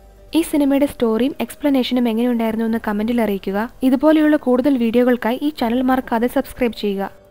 ഈ സിനിമയുടെ സ്റ്റോറിയും എക്സ്പ്ലനേഷനും എങ്ങനെയുണ്ടായിരുന്നു എന്ന് കമന്റിൽ അറിയിക്കുക. ഇതുപോലെയുള്ള കൂടുതൽ വീഡിയോകൾക്കായി ഈ ചാനൽ മറക്കാതെ സബ്സ്ക്രൈബ് ചെയ്യുക.